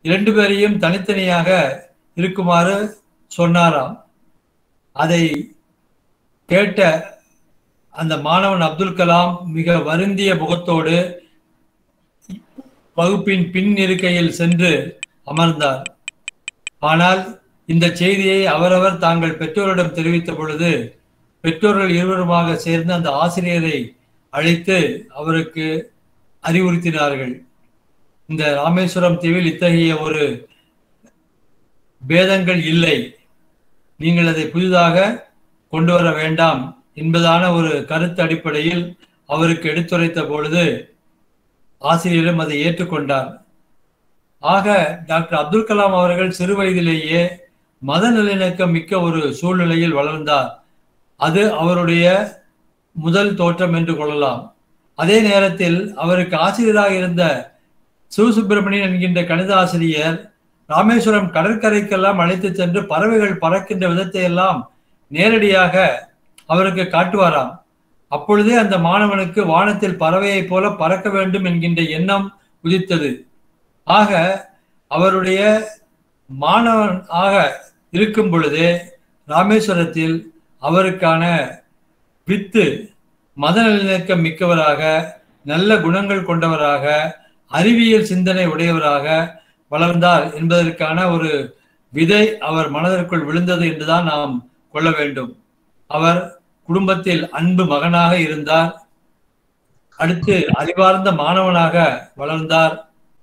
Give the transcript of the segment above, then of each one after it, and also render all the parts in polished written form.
2 பேரையும் தனித்தனியாக இருக்குமாறு சொன்னாராம். அதை கேட்ட அந்த மாணவன் அப்துல் கலாம் மிக வருந்திய முகத்தோடு வகுப்பின் பின் இருக்கையில் சென்று அமர்ந்தார். ஆனால் இந்த செய்தியை அவரவர் தாங்கள் பெற்றோரிடம் தெரிவித்த பொழுது பெற்றோர்கள் இருவருமாக சேர்ந்து அந்த ஆசிரியரை அழைத்து அவருக்கு அறிவுறுத்தினார்கள். இந்த ராமேஸ்வரம் தீவில் இத்தகைய ஒரு பேதங்கள் இல்லை, நீங்கள் அதை புதிதாக கொண்டு வர வேண்டாம் என்பதான ஒரு கருத்து அடிப்படையில் அவருக்கு எடுத்துரைத்த பொழுது ஆசிரியரும் அதை ஏற்றுக்கொண்டார். ஆக டாக்டர் அப்துல் கலாம் அவர்கள் சிறு வயதிலேயே மத நல்லிணக்கம் மிக்க ஒரு சூழ்நிலையில் வளர்ந்தார். அது அவருடைய முதல் தோற்றம் என்று கொள்ளலாம். அதே நேரத்தில் அவருக்கு ஆசிரியராக இருந்த சிவசுப்பிரமணியன் என்கின்ற கணித ஆசிரியர் ராமேஸ்வரம் கடற்கரைக்கெல்லாம் அழைத்து சென்று பறவைகள் பறக்கின்ற விதத்தை எல்லாம் நேரடியாக அவருக்கு காட்டுவாராம். அப்பொழுதே அந்த மாணவனுக்கு வானத்தில் பறவையைப் போல பறக்க வேண்டும் என்கின்ற எண்ணம் உதித்தது. ஆக அவருடைய மாணவன் ஆக இருக்கும் பொழுதே ராமேஸ்வரத்தில் அவருக்கான வித்து மத நல்லிணக்கம் மிக்கவராக, நல்ல குணங்கள் கொண்டவராக, அறிவியல் சிந்தனை உடையவராக வளர்ந்தார் என்பதற்கான ஒரு விதை அவர் மனதிற்குள் விழுந்தது என்றுதான் நாம் கொள்ள வேண்டும். அவர் குடும்பத்தில் அன்பு மகனாக இருந்தார். அடுத்து அறிவார்ந்த மாணவனாக வளர்ந்தார்.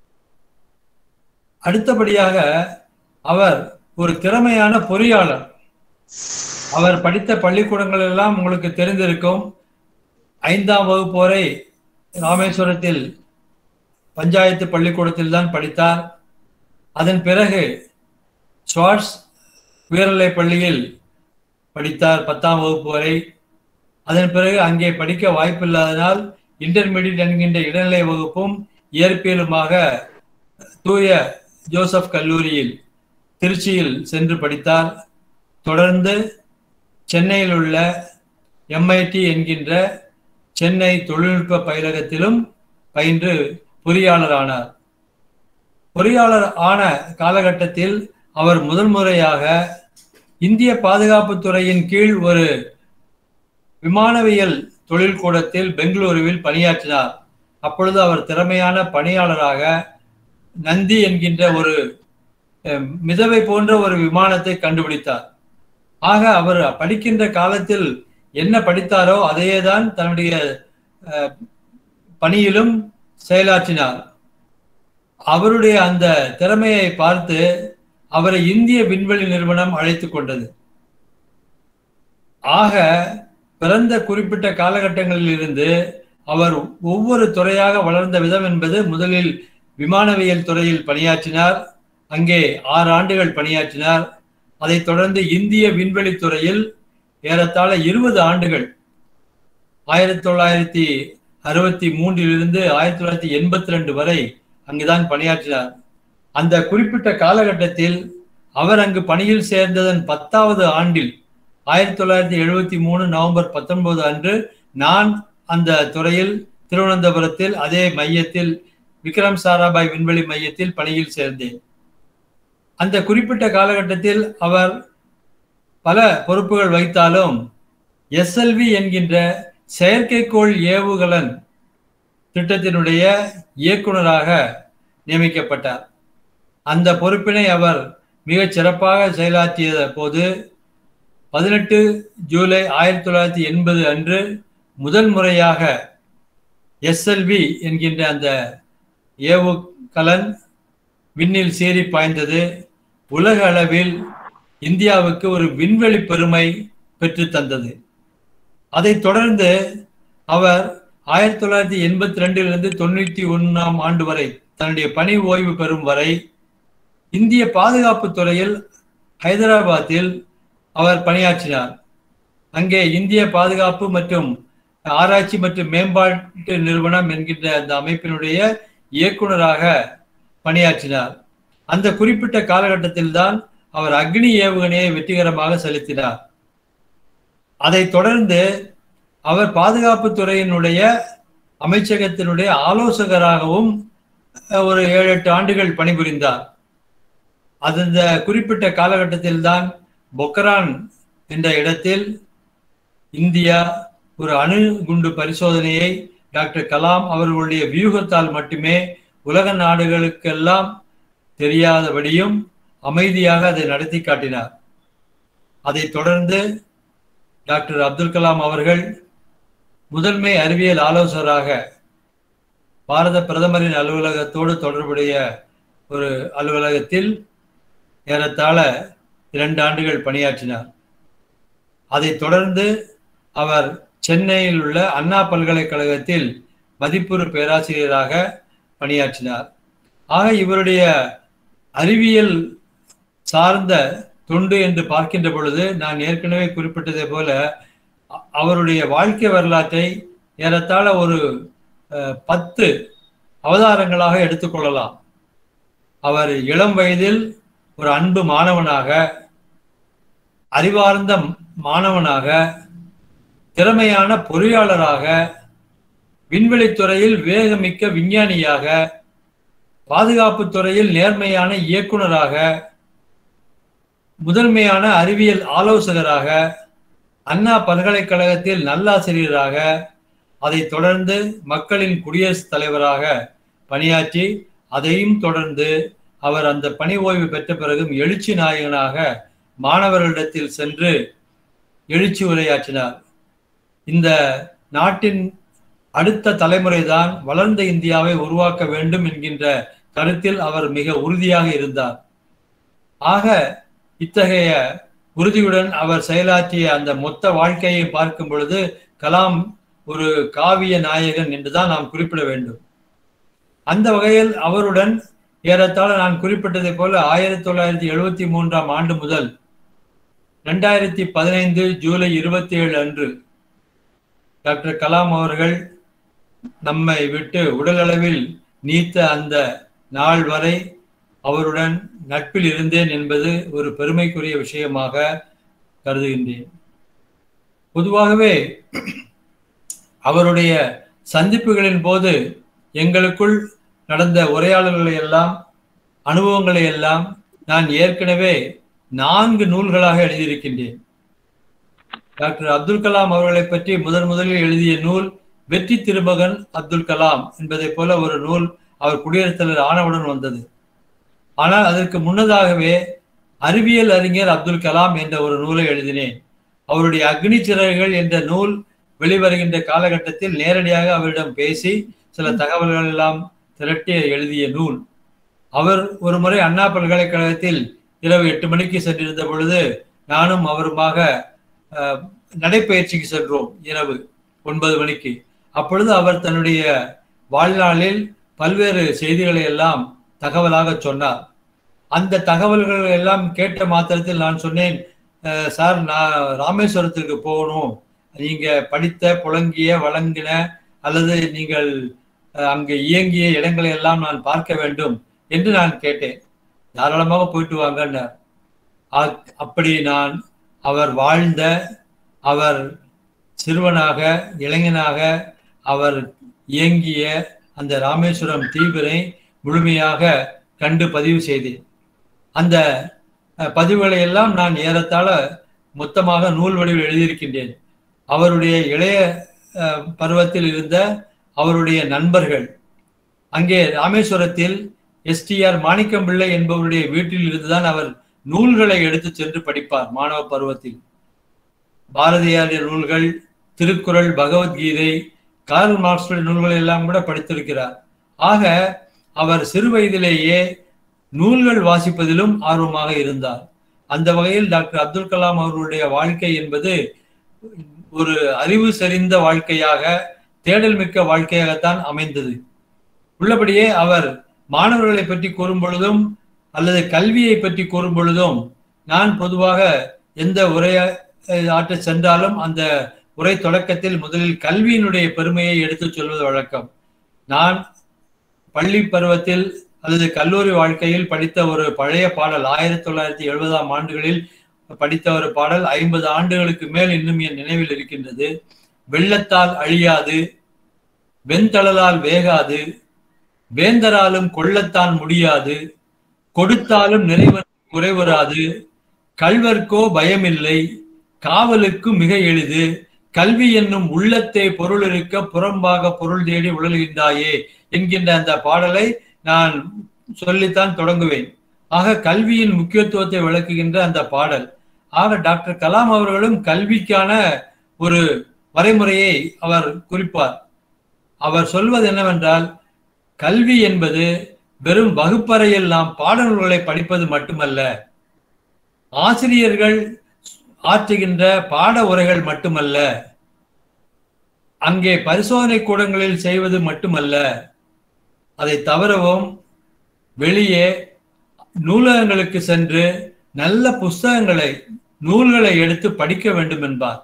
அடுத்தபடியாக அவர் ஒரு திறமையான பொறியாளர். அவர் படித்த பள்ளிக்கூடங்கள் எல்லாம் உங்களுக்கு தெரிந்திருக்கும். 5ஆம் வகுப்பு வரை ராமேஸ்வரத்தில் பஞ்சாயத்து பள்ளிக்கூடத்தில் தான் படித்தார். அதன் பிறகு ஸ்வார்ட்ஸ் உயர்நிலை பள்ளியில் படித்தார் 10ஆம் வகுப்பு வரை. அதன் பிறகு அங்கே படிக்க வாய்ப்பில்லாதனால் இன்டர்மீடியட் என்கின்ற இடைநிலை வகுப்பும் இயற்பியலுமாக தூய ஜோசப் கல்லூரியில் திருச்சியில் சென்று படித்தார். தொடர்ந்து சென்னையில் உள்ள MIT என்கின்ற சென்னை தொழில்நுட்ப பயிலகத்திலும் பயின்று பொறியாளர் ஆனார். பொறியாளர் ஆன காலகட்டத்தில் அவர் முதல் முறையாக இந்திய பாதுகாப்புத்துறையின் கீழ் ஒரு விமானவியல் தொழில்கூடத்தில் பெங்களூருவில் பணியாற்றினார். அப்பொழுது அவர் திறமையான பணியாளராக நந்தி என்கின்ற ஒரு மிதவை போன்ற ஒரு விமானத்தை கண்டுபிடித்தார். ஆக அவர் படிக்கின்ற காலத்தில் என்ன படித்தாரோ அதையே தான் தன்னுடைய பணியிலும் செயலாற்றினார். அவருடைய அந்த திறமையை பார்த்து அவரை இந்திய விண்வெளி நிறுவனம் அழைத்து கொண்டது. ஆக பிறந்த குறிப்பிட்ட காலகட்டங்களில் இருந்து அவர் ஒவ்வொரு துறையாக வளர்ந்த விதம் என்பது, முதலில் விமானவியல் துறையில் பணியாற்றினார். அங்கே 6 ஆண்டுகள் பணியாற்றினார். அதைத் தொடர்ந்து இந்திய விண்வெளி துறையில் ஏறத்தாழ 20 ஆண்டுகள் 1963 1982 வரை அங்குதான் பணியாற்றினார். அந்த குறிப்பிட்ட காலகட்டத்தில் அவர் அங்கு பணியில் சேர்ந்ததன் 10வது ஆண்டில் 1973 நவம்பர் 19 அன்று நான் அந்த துறையில் திருவனந்தபுரத்தில் அதே மையத்தில் விக்ரம் சாராபாய் விண்வெளி மையத்தில் பணியில் சேர்ந்தேன். அந்த குறிப்பிட்ட காலகட்டத்தில் அவர் பல பொறுப்புகள் வகித்தாலும் SLV என்கின்ற செயற்கைக்கோள் ஏவுகலன் திட்டத்தினுடைய இயக்குநராக நியமிக்கப்பட்டார். அந்த பொறுப்பினை அவர் மிகச் சிறப்பாக செயலாற்றிய போது 18 ஜூலை 1980 அன்று முதல் முறையாக SLV என்கின்ற அந்த ஏவுகலன் விண்ணில் சீறி பாய்ந்தது. உலக அளவில் இந்தியாவுக்கு ஒரு விண்வெளி பெருமை பெற்று தந்தது. அதைத் தொடர்ந்து அவர் 1982 91 ஆண்டு வரை தன்னுடைய பணி ஓய்வு பெறும் வரை இந்திய பாதுகாப்பு துறையில் ஹைதராபாத்தில் அவர் பணியாற்றினார். அங்கே இந்திய பாதுகாப்பு மற்றும் ஆராய்ச்சி மற்றும் மேம்பாட்டு நிறுவனம் என்கின்ற அந்த அமைப்பினுடைய இயக்குநராக பணியாற்றினார். அந்த குறிப்பிட்ட காலகட்டத்தில் தான் அவர் அக்னி ஏவுகணையை வெற்றிகரமாக செலுத்தினார். அதைத் தொடர்ந்து அவர் பாதுகாப்பு துறையினுடைய அமைச்சகத்தினுடைய ஆலோசகராகவும் ஒரு 7-8 ஆண்டுகள் பணிபுரிந்தார். அந்த குறிப்பிட்ட காலகட்டத்தில் தான் பொக்ரான் என்ற இடத்தில் இந்தியா ஒரு அணு குண்டு பரிசோதனையை டாக்டர் கலாம் அவர்களுடைய வியூகத்தால் மட்டுமே உலக நாடுகளுக்கெல்லாம் தெரியாதபடியும் அமைதியாக அதை நடத்தி காட்டினார். அதைத் தொடர்ந்து டாக்டர் அப்துல் கலாம் அவர்கள் முதன்மை அறிவியல் ஆலோசகராக பாரத பிரதமரின் அலுவலகத்தோடு தொடர்புடைய ஒரு அலுவலகத்தில் ஏறத்தாழ 2 ஆண்டுகள் பணியாற்றினார். அதைத் தொடர்ந்து அவர் சென்னையில் உள்ள அண்ணா பல்கலைக்கழகத்தில் மதிப்புறு பேராசிரியராக பணியாற்றினார். ஆக இவருடைய அறிவியல் சார்ந்த தொண்டு என்று பார்க்கின்ற பொழுது நான் ஏற்கனவே குறிப்பிட்டதை போல அவருடைய வாழ்க்கை வரலாற்றை ஏறத்தாழ ஒரு 10 அவதாரங்களாக எடுத்துக்கொள்ளலாம். அவர் இளம் வயதில் ஒரு அன்பு மாணவனாக, அறிவார்ந்த மாணவனாக, திறமையான பொறியாளராக, விண்வெளித்துறையில் வேகமிக்க விஞ்ஞானியாக, பாதுகாப்பு துறையில் நேர்மையான இயக்குனராக, முதன்மையான அறிவியல் ஆலோசகராக, அண்ணா பல்கலைக்கழகத்தில் நல்லாசிரியராக, அதைத் தொடர்ந்து மக்களின் குடியரசுத் தலைவராக பணியாற்றி அதையும் தொடர்ந்து அவர் அந்த பணி ஓய்வு பெற்ற பிறகும் எழுச்சி நாயகனாக மாணவர்களிடத்தில் சென்று எழுச்சி உரையாற்றினார். இந்த நாட்டின் அடுத்த தலைமுறைதான் வளர்ந்த இந்தியாவை உருவாக்க வேண்டும் என்கின்ற கருத்தில் அவர் மிக உறுதியாக இருந்தார். ஆக இத்தகைய உறுதியுடன் அவர் செயலாற்றிய அந்த மொத்த வாழ்க்கையை பார்க்கும் பொழுது கலாம் ஒரு காவிய நாயகன் என்றுதான் நாம் குறிப்பிட வேண்டும். அந்த வகையில் அவருடன் ஏறத்தாழ நான் குறிப்பிட்டதை போல 1973ஆம் ஆண்டு முதல் 2015 ஜூலை 27 அன்று டாக்டர் கலாம் அவர்கள் நம்மை விட்டு உடலளவில் நீத்த அந்த நாள் வரை அவருடன் நட்பில் இருந்தேன் என்பது ஒரு பெருமைக்குரிய விஷயமாக கருதுகின்றேன். பொதுவாகவே அவருடைய சந்திப்புகளின் போது எங்களுக்குள் நடந்த உரையாடல்களை எல்லாம், அனுபவங்களை எல்லாம் நான் ஏற்கனவே 4 நூல்களாக எழுதியிருக்கின்றேன். டாக்டர் அப்துல் கலாம் அவர்களை பற்றி முதலில் எழுதிய நூல் வெற்றி திருமகன் அப்துல் கலாம் என்பதை போல ஒரு நூல் அவர் குடியரசுத் தலைவர் ஆனவுடன் வந்தது. ஆனால் அதற்கு முன்னதாகவே அறிவியல் அறிஞர் அப்துல் கலாம் என்ற ஒரு நூலை எழுதினேன். அவருடைய அக்னி சிறகுகள் என்ற நூல் வெளிவருகின்ற காலகட்டத்தில் நேரடியாக அவரிடம் பேசி சில தகவல்கள் எல்லாம் திரட்டி எழுதிய நூல். அவர் ஒரு முறை அண்ணா பல்கலைக்கழகத்தில் இரவு 8 மணிக்கு சென்றிருந்த பொழுது நானும் அவருமாக நடைப்பயிற்சிக்கு சென்றோம் இரவு 9 மணிக்கு. அப்பொழுது அவர் தன்னுடைய வாழ்நாளில் பல்வேறு செய்திகளை எல்லாம் தகவலாக சொன்னார். அந்த தகவல்கள் எல்லாம் கேட்ட மாத்திரத்தில் நான் சொன்னேன், சார் நான் ராமேஸ்வரத்துக்கு போகணும், நீங்க படித்த புழங்கிய வழங்கின அல்லது நீங்கள் அங்கு இயங்கிய இடங்களை எல்லாம் நான் பார்க்க வேண்டும் என்று நான் கேட்டேன். தாராளமாக போயிட்டு வாங்கன்னார். அப்படி நான் அவர் வாழ்ந்த, அவர் சிறுவனாக இளைஞனாக அவர் இயங்கிய அந்த ராமேஸ்வரம் தீவினை முழுமையாக கண்டு பதிவு செய்தேன். அந்த பதிவுகளை எல்லாம் நான் ஏறத்தாழ மொத்தமாக நூல் வடிவில் எழுதியிருக்கின்றேன். அவருடைய இளைய பருவத்தில் இருந்த அவருடைய நண்பர்கள், அங்கே ராமேஸ்வரத்தில் STR மாணிக்கம்பிள்ளை என்பவருடைய வீட்டில் இருந்துதான் அவர் நூல்களை எடுத்து சென்று படிப்பார். மாணவ பருவத்தில் பாரதியாருடைய நூல்கள், திருக்குறள், பகவத்கீதை, கார்ல் மார்க்ஸுடைய நூல்களை எல்லாம் கூட படித்திருக்கிறார். ஆக அவர் சிறு வயதிலேயே நூல்கள் வாசிப்பதிலும் ஆர்வமாக இருந்தார். அந்த வகையில் டாக்டர் அப்துல் கலாம் அவர்களுடைய வாழ்க்கை என்பது ஒரு அறிவு செறிந்த வாழ்க்கையாக, தேடல் மிக்க வாழ்க்கையாகத்தான் அமைந்தது. உள்ளபடியே அவர் மாணவர்களை பற்றி கூறும் பொழுதும் அல்லது கல்வியை பற்றி கூறும் பொழுதும் நான் பொதுவாக எந்த உரையாற்ற சென்றாலும் அந்த உரை தொடக்கத்தில் முதலில் கல்வியினுடைய பெருமையை எடுத்துச் சொல்வது வழக்கம். நான் பள்ளி பருவத்தில் அல்லது கல்லூரி வாழ்க்கையில் படித்த ஒரு பழைய பாடல், 1970ஆம் ஆண்டுகளில் படித்த ஒரு பாடல் 50 ஆண்டுகளுக்கு மேல் இன்னும் என் நினைவில் இருக்கின்றது. வெள்ளத்தால் அழியாது, வெண்தளலால் வேகாது, வேந்தராலும் கொள்ளத்தான் முடியாது, கொடுத்தாலும் நிறைவன் குறைவராது, கள்வர்க்கோ பயமில்லை, காவலுக்கு மிக எளிது, கல்வி என்னும் உள்ளத்தை பொருள் இருக்க புறம்பாக பொருள் தேடி உழல்கின்றாயே என்கின்ற அந்த பாடலை நான் சொல்லித்தான் தொடங்குவேன். ஆக கல்வியின் முக்கியத்துவத்தை விளக்குகின்ற அந்த பாடல். ஆக டாக்டர் கலாம் அவர்களும் கல்விக்கான ஒரு வரைமுறையை அவர் குறிப்பார். அவர் சொல்வது என்னவென்றால், கல்வி என்பது வெறும் வகுப்பறையில் நாம் பாடநூல்களை படிப்பது மட்டுமல்ல, ஆசிரியர்கள் ஆற்றுகின்ற பாட உரைகள் மட்டுமல்ல, அங்கே பரிசோதனை கூடங்களில் செய்வது மட்டுமல்ல, அதை தவிரவும் வெளியே நூலகங்களுக்கு சென்று நல்ல புஸ்தகங்களை நூல்களை எடுத்து படிக்க வேண்டும் என்பார்.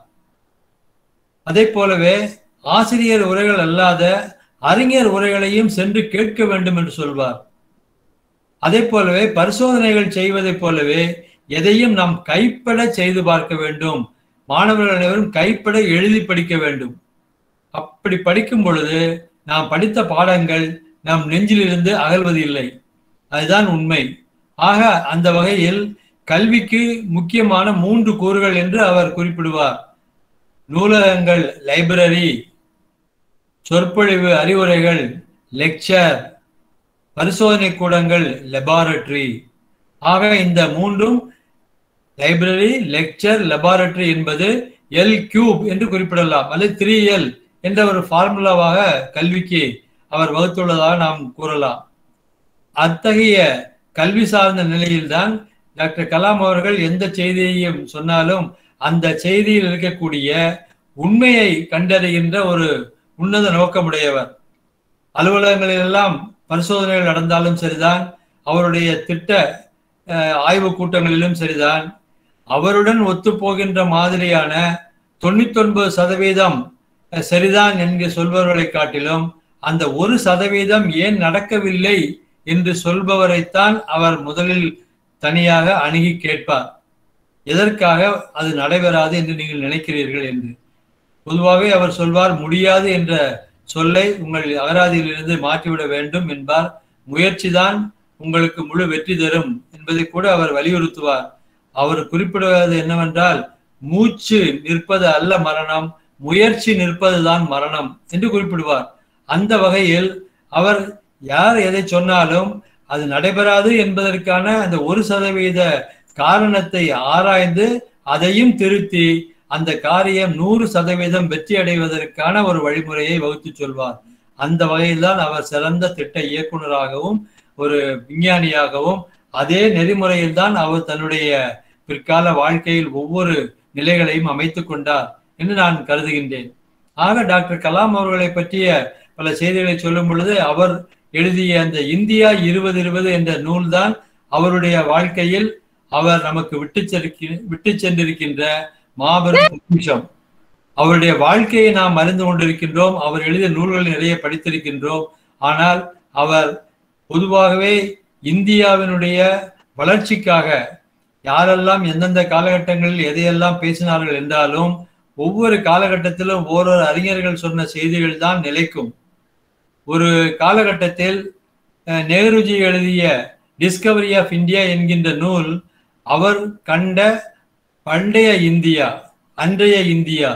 அதே போலவே ஆசிரியர் உரைகள் அல்லாத அறிஞர் உரைகளையும் சென்று கேட்க வேண்டும் என்று சொல்வார். அதே போலவே பரிசோதனைகள் செய்வதைப் போலவே எதையும் நாம் கைப்பட செய்து பார்க்க வேண்டும். மாணவர்கள் அனைவரும் கைப்பட எழுதி படிக்க வேண்டும். அப்படி படிக்கும் பொழுது நாம் படித்த பாடங்கள் நம் நெஞ்சிலிருந்து அகல்வதில்லை. அதுதான் உண்மை. ஆக அந்த வகையில் கல்விக்கு முக்கியமான 3 கூறுகள் என்று அவர் குறிப்பிடுவார். நூலகங்கள், லைப்ரரி, சொற்பொழிவு அறிவுரைகள், லெக்சர், பரிசோதனை கூடங்கள், லெபார்டரி. ஆக இந்த 3ம் லைப்ரரி, லெக்சர், லெபார்டரி என்பது L³ என்று குறிப்பிடலாம், அல்லது 3L என்ற ஒரு ஃபார்முலாவாக கல்விக்கு அவர் வகுத்துள்ளதாக நாம் கூறலாம். அத்தகைய கல்வி சார்ந்த நிலையில்தான் டாக்டர் கலாம் அவர்கள் எந்த செய்தியையும் சொன்னாலும் அந்த செய்தியில் இருக்கக்கூடிய உண்மையை கண்டறிகின்ற ஒரு உன்னத நோக்கமுடையவர். அலுவலகங்களில் எல்லாம் பரிசோதனைகள் நடந்தாலும் சரிதான், அவருடைய திட்ட ஆய்வு கூட்டங்களிலும் சரிதான், அவருடன் ஒத்துப்போகின்ற மாதிரியான 99% சரிதான் என்று சொல்பவர்களை காட்டிலும் அந்த 1% ஏன் நடக்கவில்லை என்று சொல்பவரைத்தான் அவர் முதலில் தனியாக அணுகி கேட்பார். எதற்காக அது நடைபெறாது என்று நீங்கள் நினைக்கிறீர்கள் என்று. பொதுவாகவே அவர் சொல்வார், முடியாது என்ற சொல்லை உங்கள் அகராதியிலிருந்து மாற்றிவிட வேண்டும் என்பார். முயற்சிதான் உங்களுக்கு முழு வெற்றி தரும் என்பதை கூட அவர் வலியுறுத்துவார். அவர் குறிப்பிடுவது என்னவென்றால், மூச்சு நிற்பது அல்ல மரணம், முயற்சி நிற்பதுதான் மரணம் என்று குறிப்பிடுவார். அந்த வகையில் அவர் யார் எதை சொன்னாலும் அது நடைபெறாது என்பதற்கான அந்த 1% காரணத்தை ஆராய்ந்து அதையும் திருத்தி அந்த காரியம் 100% வெற்றி அடைவதற்கான ஒரு வழிமுறையை வகுத்து சொல்வார். அந்த வகையில்தான் அவர் சிறந்த திட்ட இயக்குநராகவும் ஒரு விஞ்ஞானியாகவும் அதே நெறிமுறையில் தான் அவர் தன்னுடைய பிற்கால வாழ்க்கையில் ஒவ்வொரு நிலைகளையும் அமைத்துக் கொண்டார் என்று நான் கருதுகின்றேன். ஆக டாக்டர் கலாம் அவர்களை பற்றிய பல செய்திகளை சொல்லும் பொழுது அவர் எழுதிய அந்த இந்தியா 2020 என்ற நூல்தான் அவருடைய வாழ்க்கையில் அவர் நமக்கு விட்டு சென்றிருக்கின்ற மாபெரும் பொக்கிஷம். அவருடைய வாழ்க்கையை நாம் அறிந்து கொண்டிருக்கின்றோம், அவர் எழுதிய நூல்கள் நிறைய படித்திருக்கின்றோம். ஆனால் அவர் பொதுவாகவே இந்தியாவினுடைய வளர்ச்சிக்காக யாரெல்லாம் எந்தெந்த காலகட்டங்களில் எதையெல்லாம் பேசினார்கள் என்றாலும் ஒவ்வொரு காலகட்டத்திலும் ஓரொரு அறிஞர்கள் சொன்ன செய்திகள் தான் நிலைக்கும். ஒரு காலகட்டத்தில் நேருஜி எழுதிய டிஸ்கவரி ஆஃப் இந்தியா என்கின்ற நூல் அவர் கண்ட பண்டைய இந்தியா, அன்றைய இந்தியா.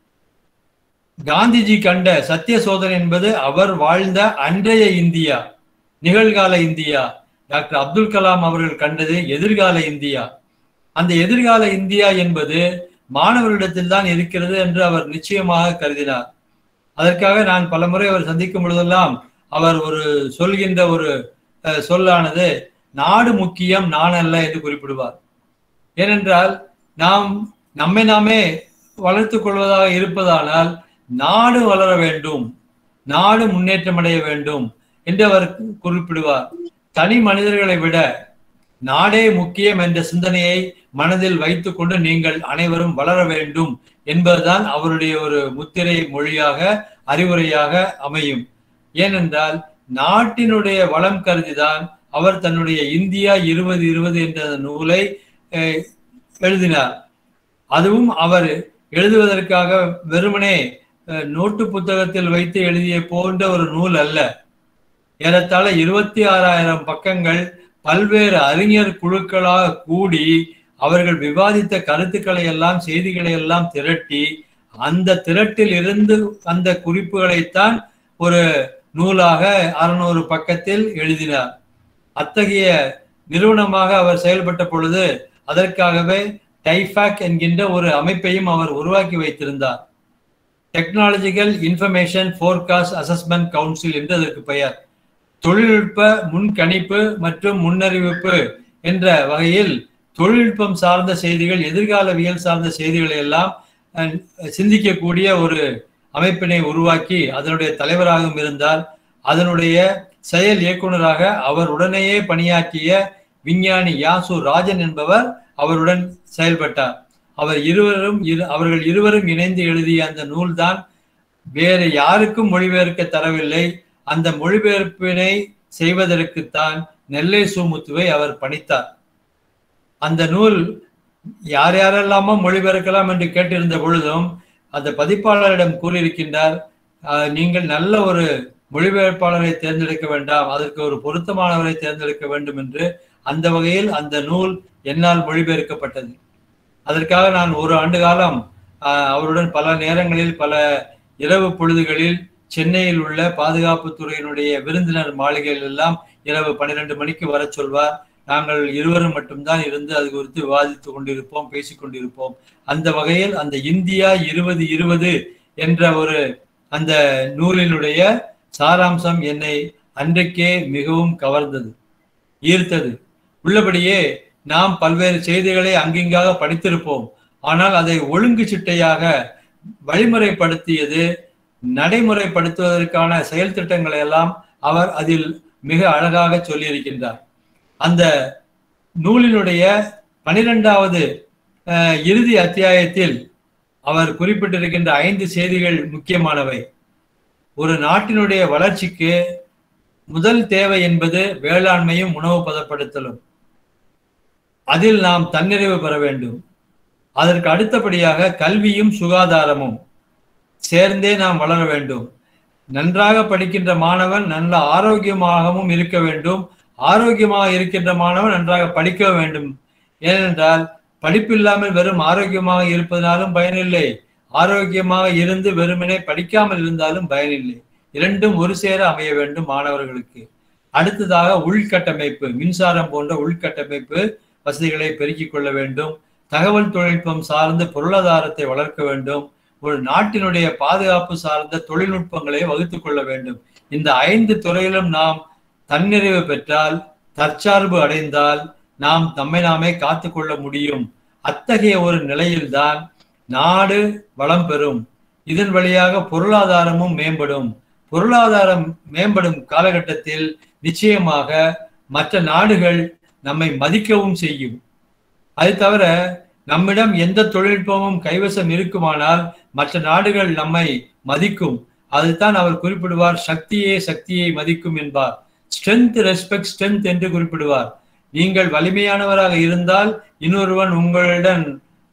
காந்திஜி கண்ட சத்திய சோதனை என்பது அவர் வாழ்ந்த அன்றைய இந்தியா, நிகழ்கால இந்தியா. டாக்டர் அப்துல் கலாம் அவர்கள் கண்டது எதிர்கால இந்தியா. அந்த எதிர்கால இந்தியா என்பது மாணவர்களிடத்தில் தான் இருக்கிறது என்று அவர் நிச்சயமாக கருதினார். அதற்காக நான் பலமுறை அவர் சந்திக்கும் பொழுதெல்லாம் அவர் சொல்கின்ற ஒரு சொல்லானது நாடு முக்கியம், நான் அல்ல என்று குறிப்பிடுவார். ஏனென்றால் நாம் நம்மை நாமே வளர்த்துக் கொள்வதாக இருப்பதானால் நாடு வளர வேண்டும், நாடு முன்னேற்றம் அடைய வேண்டும் என்று அவர் குறிப்பிடுவார். தனி மனிதர்களை விட நாடே முக்கியம் என்ற சிந்தனையை மனதில் வைத்துக் கொண்டு நீங்கள் அனைவரும் வளர வேண்டும் என்பதுதான் அவருடைய ஒரு முத்திரை மொழியாக, அறிவுரையாக அமையும். ஏனென்றால் நாட்டினுடைய வளம் கருதிதான் அவர் தன்னுடைய இந்தியா 2020 என்ற நூலை எழுதினார். அதுவும் அவர் எழுதுவதற்காக வெறுமனே நோட்டு புத்தகத்தில் வைத்து எழுதிய போன்ற ஒரு நூல் அல்ல. ஏறத்தாழ 26,000 பக்கங்கள் பல்வேறு அறிஞர் குழுக்களாக கூடி அவர்கள் விவாதித்த கருத்துக்களை எல்லாம், செய்திகளை எல்லாம் திரட்டி அந்த திரட்டில் இருந்து அந்த குறிப்புகளைத்தான் ஒரு நூலாக 600 பக்கத்தில் எழுதினார். அத்தகைய நிறுவனமாக அவர் செயல்பட்ட பொழுது அதற்காகவே டைஃபாக் என்கின்ற ஒரு அமைப்பையும் அவர் உருவாக்கி வைத்திருந்தார். Technological information forecast assessment council என்று அதற்கு பெயர். தொழில்நுட்ப முன்கணிப்பு மற்றும் முன்னறிவிப்பு என்ற வகையில் தொழில்நுட்பம் சார்ந்த செய்திகள், எதிர்காலவியல் சார்ந்த செய்திகளை எல்லாம் சிந்திக்கக்கூடிய ஒரு அமைப்பினை உருவாக்கி அதனுடைய தலைவராகவும் இருந்தார். அதனுடைய செயல் இயக்குநராக அவர் உடனேயே பணியாற்றிய விஞ்ஞானி யாசு ராஜன் என்பவர் அவருடன் செயல்பட்டார். அவர்கள் இருவரும் இணைந்து எழுதிய அந்த நூல்தான் வேறு யாருக்கும் மொழிபெயர்க்க தரவில்லை. அந்த மொழிபெயர்ப்பினை செய்வதற்குத்தான் நெல்லை சுமுத்துவை அவர் பணித்தார். அந்த நூல் யார் யாரெல்லாமோ மொழிபெயர்க்கலாம் என்று கேட்டிருந்த பொழுதும் அந்த பதிப்பாளரிடம் கூறியிருக்கின்றார், நீங்கள் நல்ல ஒரு மொழிபெயர்ப்பாளரை தேர்ந்தெடுக்க வேண்டாம், அதற்கு ஒரு பொருத்தமானவரை தேர்ந்தெடுக்க வேண்டும் என்று. அந்த வகையில் அந்த நூல் என்னால் மொழிபெயர்க்கப்பட்டது. அதற்காக நான் 1 ஆண்டு காலம் அவருடன் பல நேரங்களில், பல இரவு பொழுதுகளில் சென்னையில் உள்ள பாதுகாப்புத்துறையினுடைய விருந்தினர் மாளிகையில் எல்லாம் இரவு 12 மணிக்கு வர சொல்வார். நாங்கள் இருவரும் மட்டும்தான் இருந்து அது குறித்து விவாதித்து கொண்டிருப்போம், பேசிக்கொண்டிருப்போம். அந்த வகையில் அந்த இந்தியா 2020 என்ற ஒரு அந்த நூலினுடைய சாராம்சம் என்னை அன்றைக்கே மிகவும் கவர்ந்தது, ஈர்த்தது. உள்ளபடியே நாம் பல்வேறு செய்திகளை அங்கிங்காக படித்திருப்போம். ஆனால் அதை ஒழுங்கு சிட்டையாக வழிமுறைப்படுத்தியது, நடைமுறைப்படுத்துவதற்கான செயல் திட்டங்களை எல்லாம் அவர் அதில் மிக அழகாக சொல்லியிருக்கின்றார். அந்த நூலினுடைய 12வது இறுதி அத்தியாயத்தில் அவர் குறிப்பிட்டிருக்கின்ற 5 செய்திகள் முக்கியமானவை. ஒரு நாட்டினுடைய வளர்ச்சிக்கு முதல் தேவை என்பது வேளாண்மையும் உணவு பதப்படுத்தலும். அதில் நாம் தன்னிறைவு பெற வேண்டும். அதற்கு அடுத்தபடியாக கல்வியும் சுகாதாரமும் சேர்ந்தே நாம் வளர வேண்டும். நன்றாக படிக்கின்ற மாணவன் நல்ல ஆரோக்கியமாகவும் இருக்க வேண்டும். ஆரோக்கியமாக இருக்கின்ற மாணவன் நன்றாக படிக்க வேண்டும். ஏனென்றால் படிப்பில்லாமல் வெறும் ஆரோக்கியமாக இருப்பதனாலும் பயனில்லை, ஆரோக்கியமாக இருந்து வெறுமனே படிக்காமல் இருந்தாலும் பயனில்லை. இரண்டும் ஒரு சேர அமைய வேண்டும் மாணவர்களுக்கு. அடுத்ததாக உள்கட்டமைப்பு, மின்சாரம் போன்ற உள்கட்டமைப்பு வசதிகளை பெருக்கிக் கொள்ள வேண்டும். தகவல் தொழில்நுட்பம் சார்ந்த பொருளாதாரத்தை வளர்க்க வேண்டும். ஒரு நாட்டினுடைய பாதுகாப்பு சார்ந்த தொழில்நுட்பங்களை வகுத்துக் கொள்ள வேண்டும். இந்த 5 துறையிலும் நாம் தன்னிறைவு பெற்றால், தற்சார்பு அடைந்தால் நாம் நம்மை நாமே காத்துக்கொள்ள முடியும். அத்தகைய ஒரு நிலையில்தான் நாடு வளம் பெறும். இதன் வழியாக பொருளாதாரமும் மேம்படும். பொருளாதாரம் மேம்படும் காலகட்டத்தில் நிச்சயமாக மற்ற நாடுகள் நம்மை மதிக்கவும் செய்யும். அது தவிர நம்மிடம் எந்த தொழில்நுட்பமும் கைவசம் இருக்குமானால் மற்ற நாடுகள் நம்மை மதிக்கும். அதுதான் அவர் குறிப்பிடுவார், சக்தியே சக்தியை மதிக்கும் என்பார். ஸ்ட்ரென்த் ரெஸ்பெக்ட் ஸ்ட்ரென்த் என்று குறிப்பிடுவார். நீங்கள் வலிமையானவராக இருந்தால் இன்னொருவன் உங்களுடன்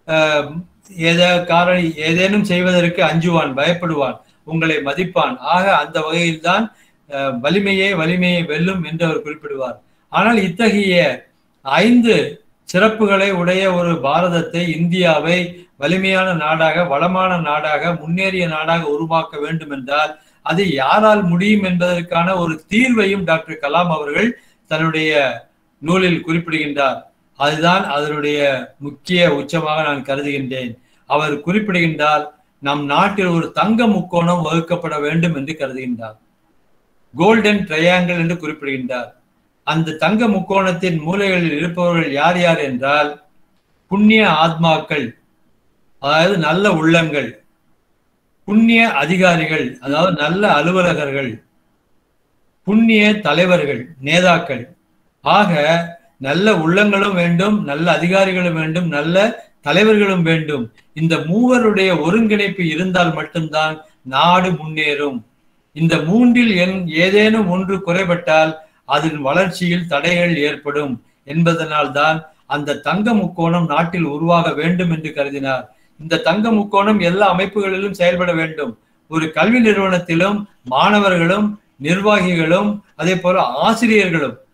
ஏதேனும் செய்வதற்கு அஞ்சுவான், பயப்படுவான், உங்களை மதிப்பான். ஆக அந்த வகையில்தான் வலிமையே வெல்லும் என்று அவர் குறிப்பிடுவார். ஆனால் இத்தகைய 5 சிறப்புகளை உடைய ஒரு பாரதத்தை, இந்தியாவை வலிமையான நாடாக, வளமான நாடாக, முன்னேறிய நாடாக உருவாக்க வேண்டும் என்றால் அது யாரால் முடியும் என்பதற்கான ஒரு தீர்வையும் டாக்டர் கலாம் அவர்கள் தன்னுடைய நூலில் குறிப்பிடுகின்றார். அதுதான் அதனுடைய முக்கிய உச்சமாக நான் கருதுகின்றேன். அவர் குறிப்பிடுகின்றார், நம் நாட்டில் ஒரு தங்க முக்கோணம் வகுக்கப்பட வேண்டும் என்று கருதுகின்றார். கோல்டன் ட்ரையாங்கிள் என்று குறிப்பிடுகின்றார். அந்த தங்க முக்கோணத்தின் மூலைகளில் இருப்பவர்கள் யார் யார் என்றால், புண்ணிய ஆத்மாக்கள், அதாவது நல்ல உள்ளங்கள், புண்ணிய அதிகாரிகள், அதாவது நல்ல அலுவலகர்கள், புண்ணிய தலைவர்கள், நேதாக்கள். ஆக நல்ல உள்ளங்களும் வேண்டும், நல்ல அதிகாரிகளும் வேண்டும், நல்ல தலைவர்களும் வேண்டும். இந்த மூவருடைய ஒருங்கிணைப்பு இருந்தால் மட்டும்தான் நாடு முன்னேறும். இந்த மூன்றில் ஏதேனும் ஒன்று குறைபட்டால் அதன் வளர்ச்சியில் தடைகள் ஏற்படும் என்பதனால் தான் அந்த தங்க முக்கோணம் நாட்டில் உருவாக வேண்டும் என்று கருதினார். இந்த தங்க முக்கோணம் எல்லா அமைப்புகளிலும் செயல்பட வேண்டும். ஒரு கல்வி நிறுவனத்திலும் மாணவர்களும், நிர்வாகிகளும், அதே போல ஆசிரியர்களும்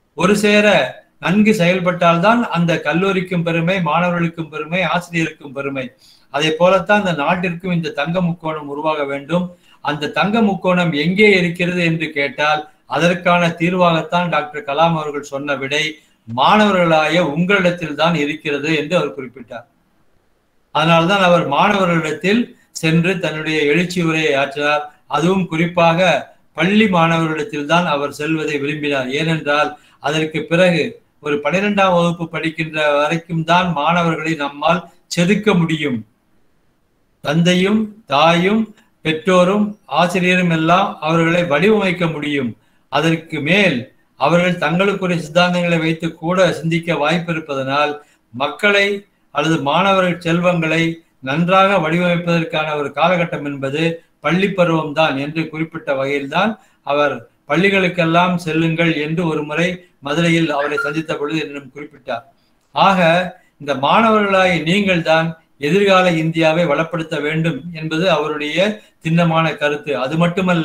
ஒரு சேர நன்கு செயல்பட்டால்தான் அந்த கல்லூரிக்கும் பெருமை, மாணவர்களுக்கும் பெருமை, ஆசிரியருக்கும் பெருமை. அதே போலத்தான் இந்த நாட்டிற்கும் இந்த தங்க முக்கோணம் உருவாக வேண்டும். அந்த தங்க முக்கோணம் எங்கே இருக்கிறது என்று கேட்டால் அதற்கான தீர்வாகத்தான் டாக்டர் கலாம் அவர்கள் சொன்ன விடை மாணவர்களாய உங்களிடத்தில் தான் இருக்கிறது என்று அவர் குறிப்பிட்டார். அதனால்தான் அவர் மாணவர்களிடத்தில் சென்று தன்னுடைய எழுச்சி உரையை ஆற்றினார். அதுவும் குறிப்பாக பள்ளி மாணவர்களிடத்தில் தான் அவர் செல்வதை விரும்பினார். ஏனென்றால் அதற்கு பிறகு ஒரு 12ஆம் வகுப்பு படிக்கின்ற வரைக்கும் தான் மாணவர்களை நம்மால் செதுக்க முடியும். தந்தையும் தாயும் பெற்றோரும் ஆசிரியரும் எல்லாம் அவர்களை வடிவமைக்க முடியும். அதற்கு மேல் அவர்கள் தங்களுக்குரிய சித்தாந்தங்களை வைத்து கூட சிந்திக்க வாய்ப்பு இருப்பதனால் மக்களை அல்லது மாணவர்கள் செல்வங்களை நன்றாக வடிவமைப்பதற்கான ஒரு காலகட்டம் என்பது பள்ளி பருவம்தான் என்று குறிப்பிட்ட வகையில்தான் அவர் பள்ளிகளுக்கெல்லாம் செல்லுங்கள் என்று ஒரு முறை மதுரையில் அவரை சந்தித்த பொழுது என்னிடம் குறிப்பிட்டார். ஆக இந்த மாணவர்களாய் நீங்கள் தான் எதிர்கால இந்தியாவை வளப்படுத்த வேண்டும் என்பது அவருடைய திண்ணமான கருத்து. அது மட்டுமல்ல,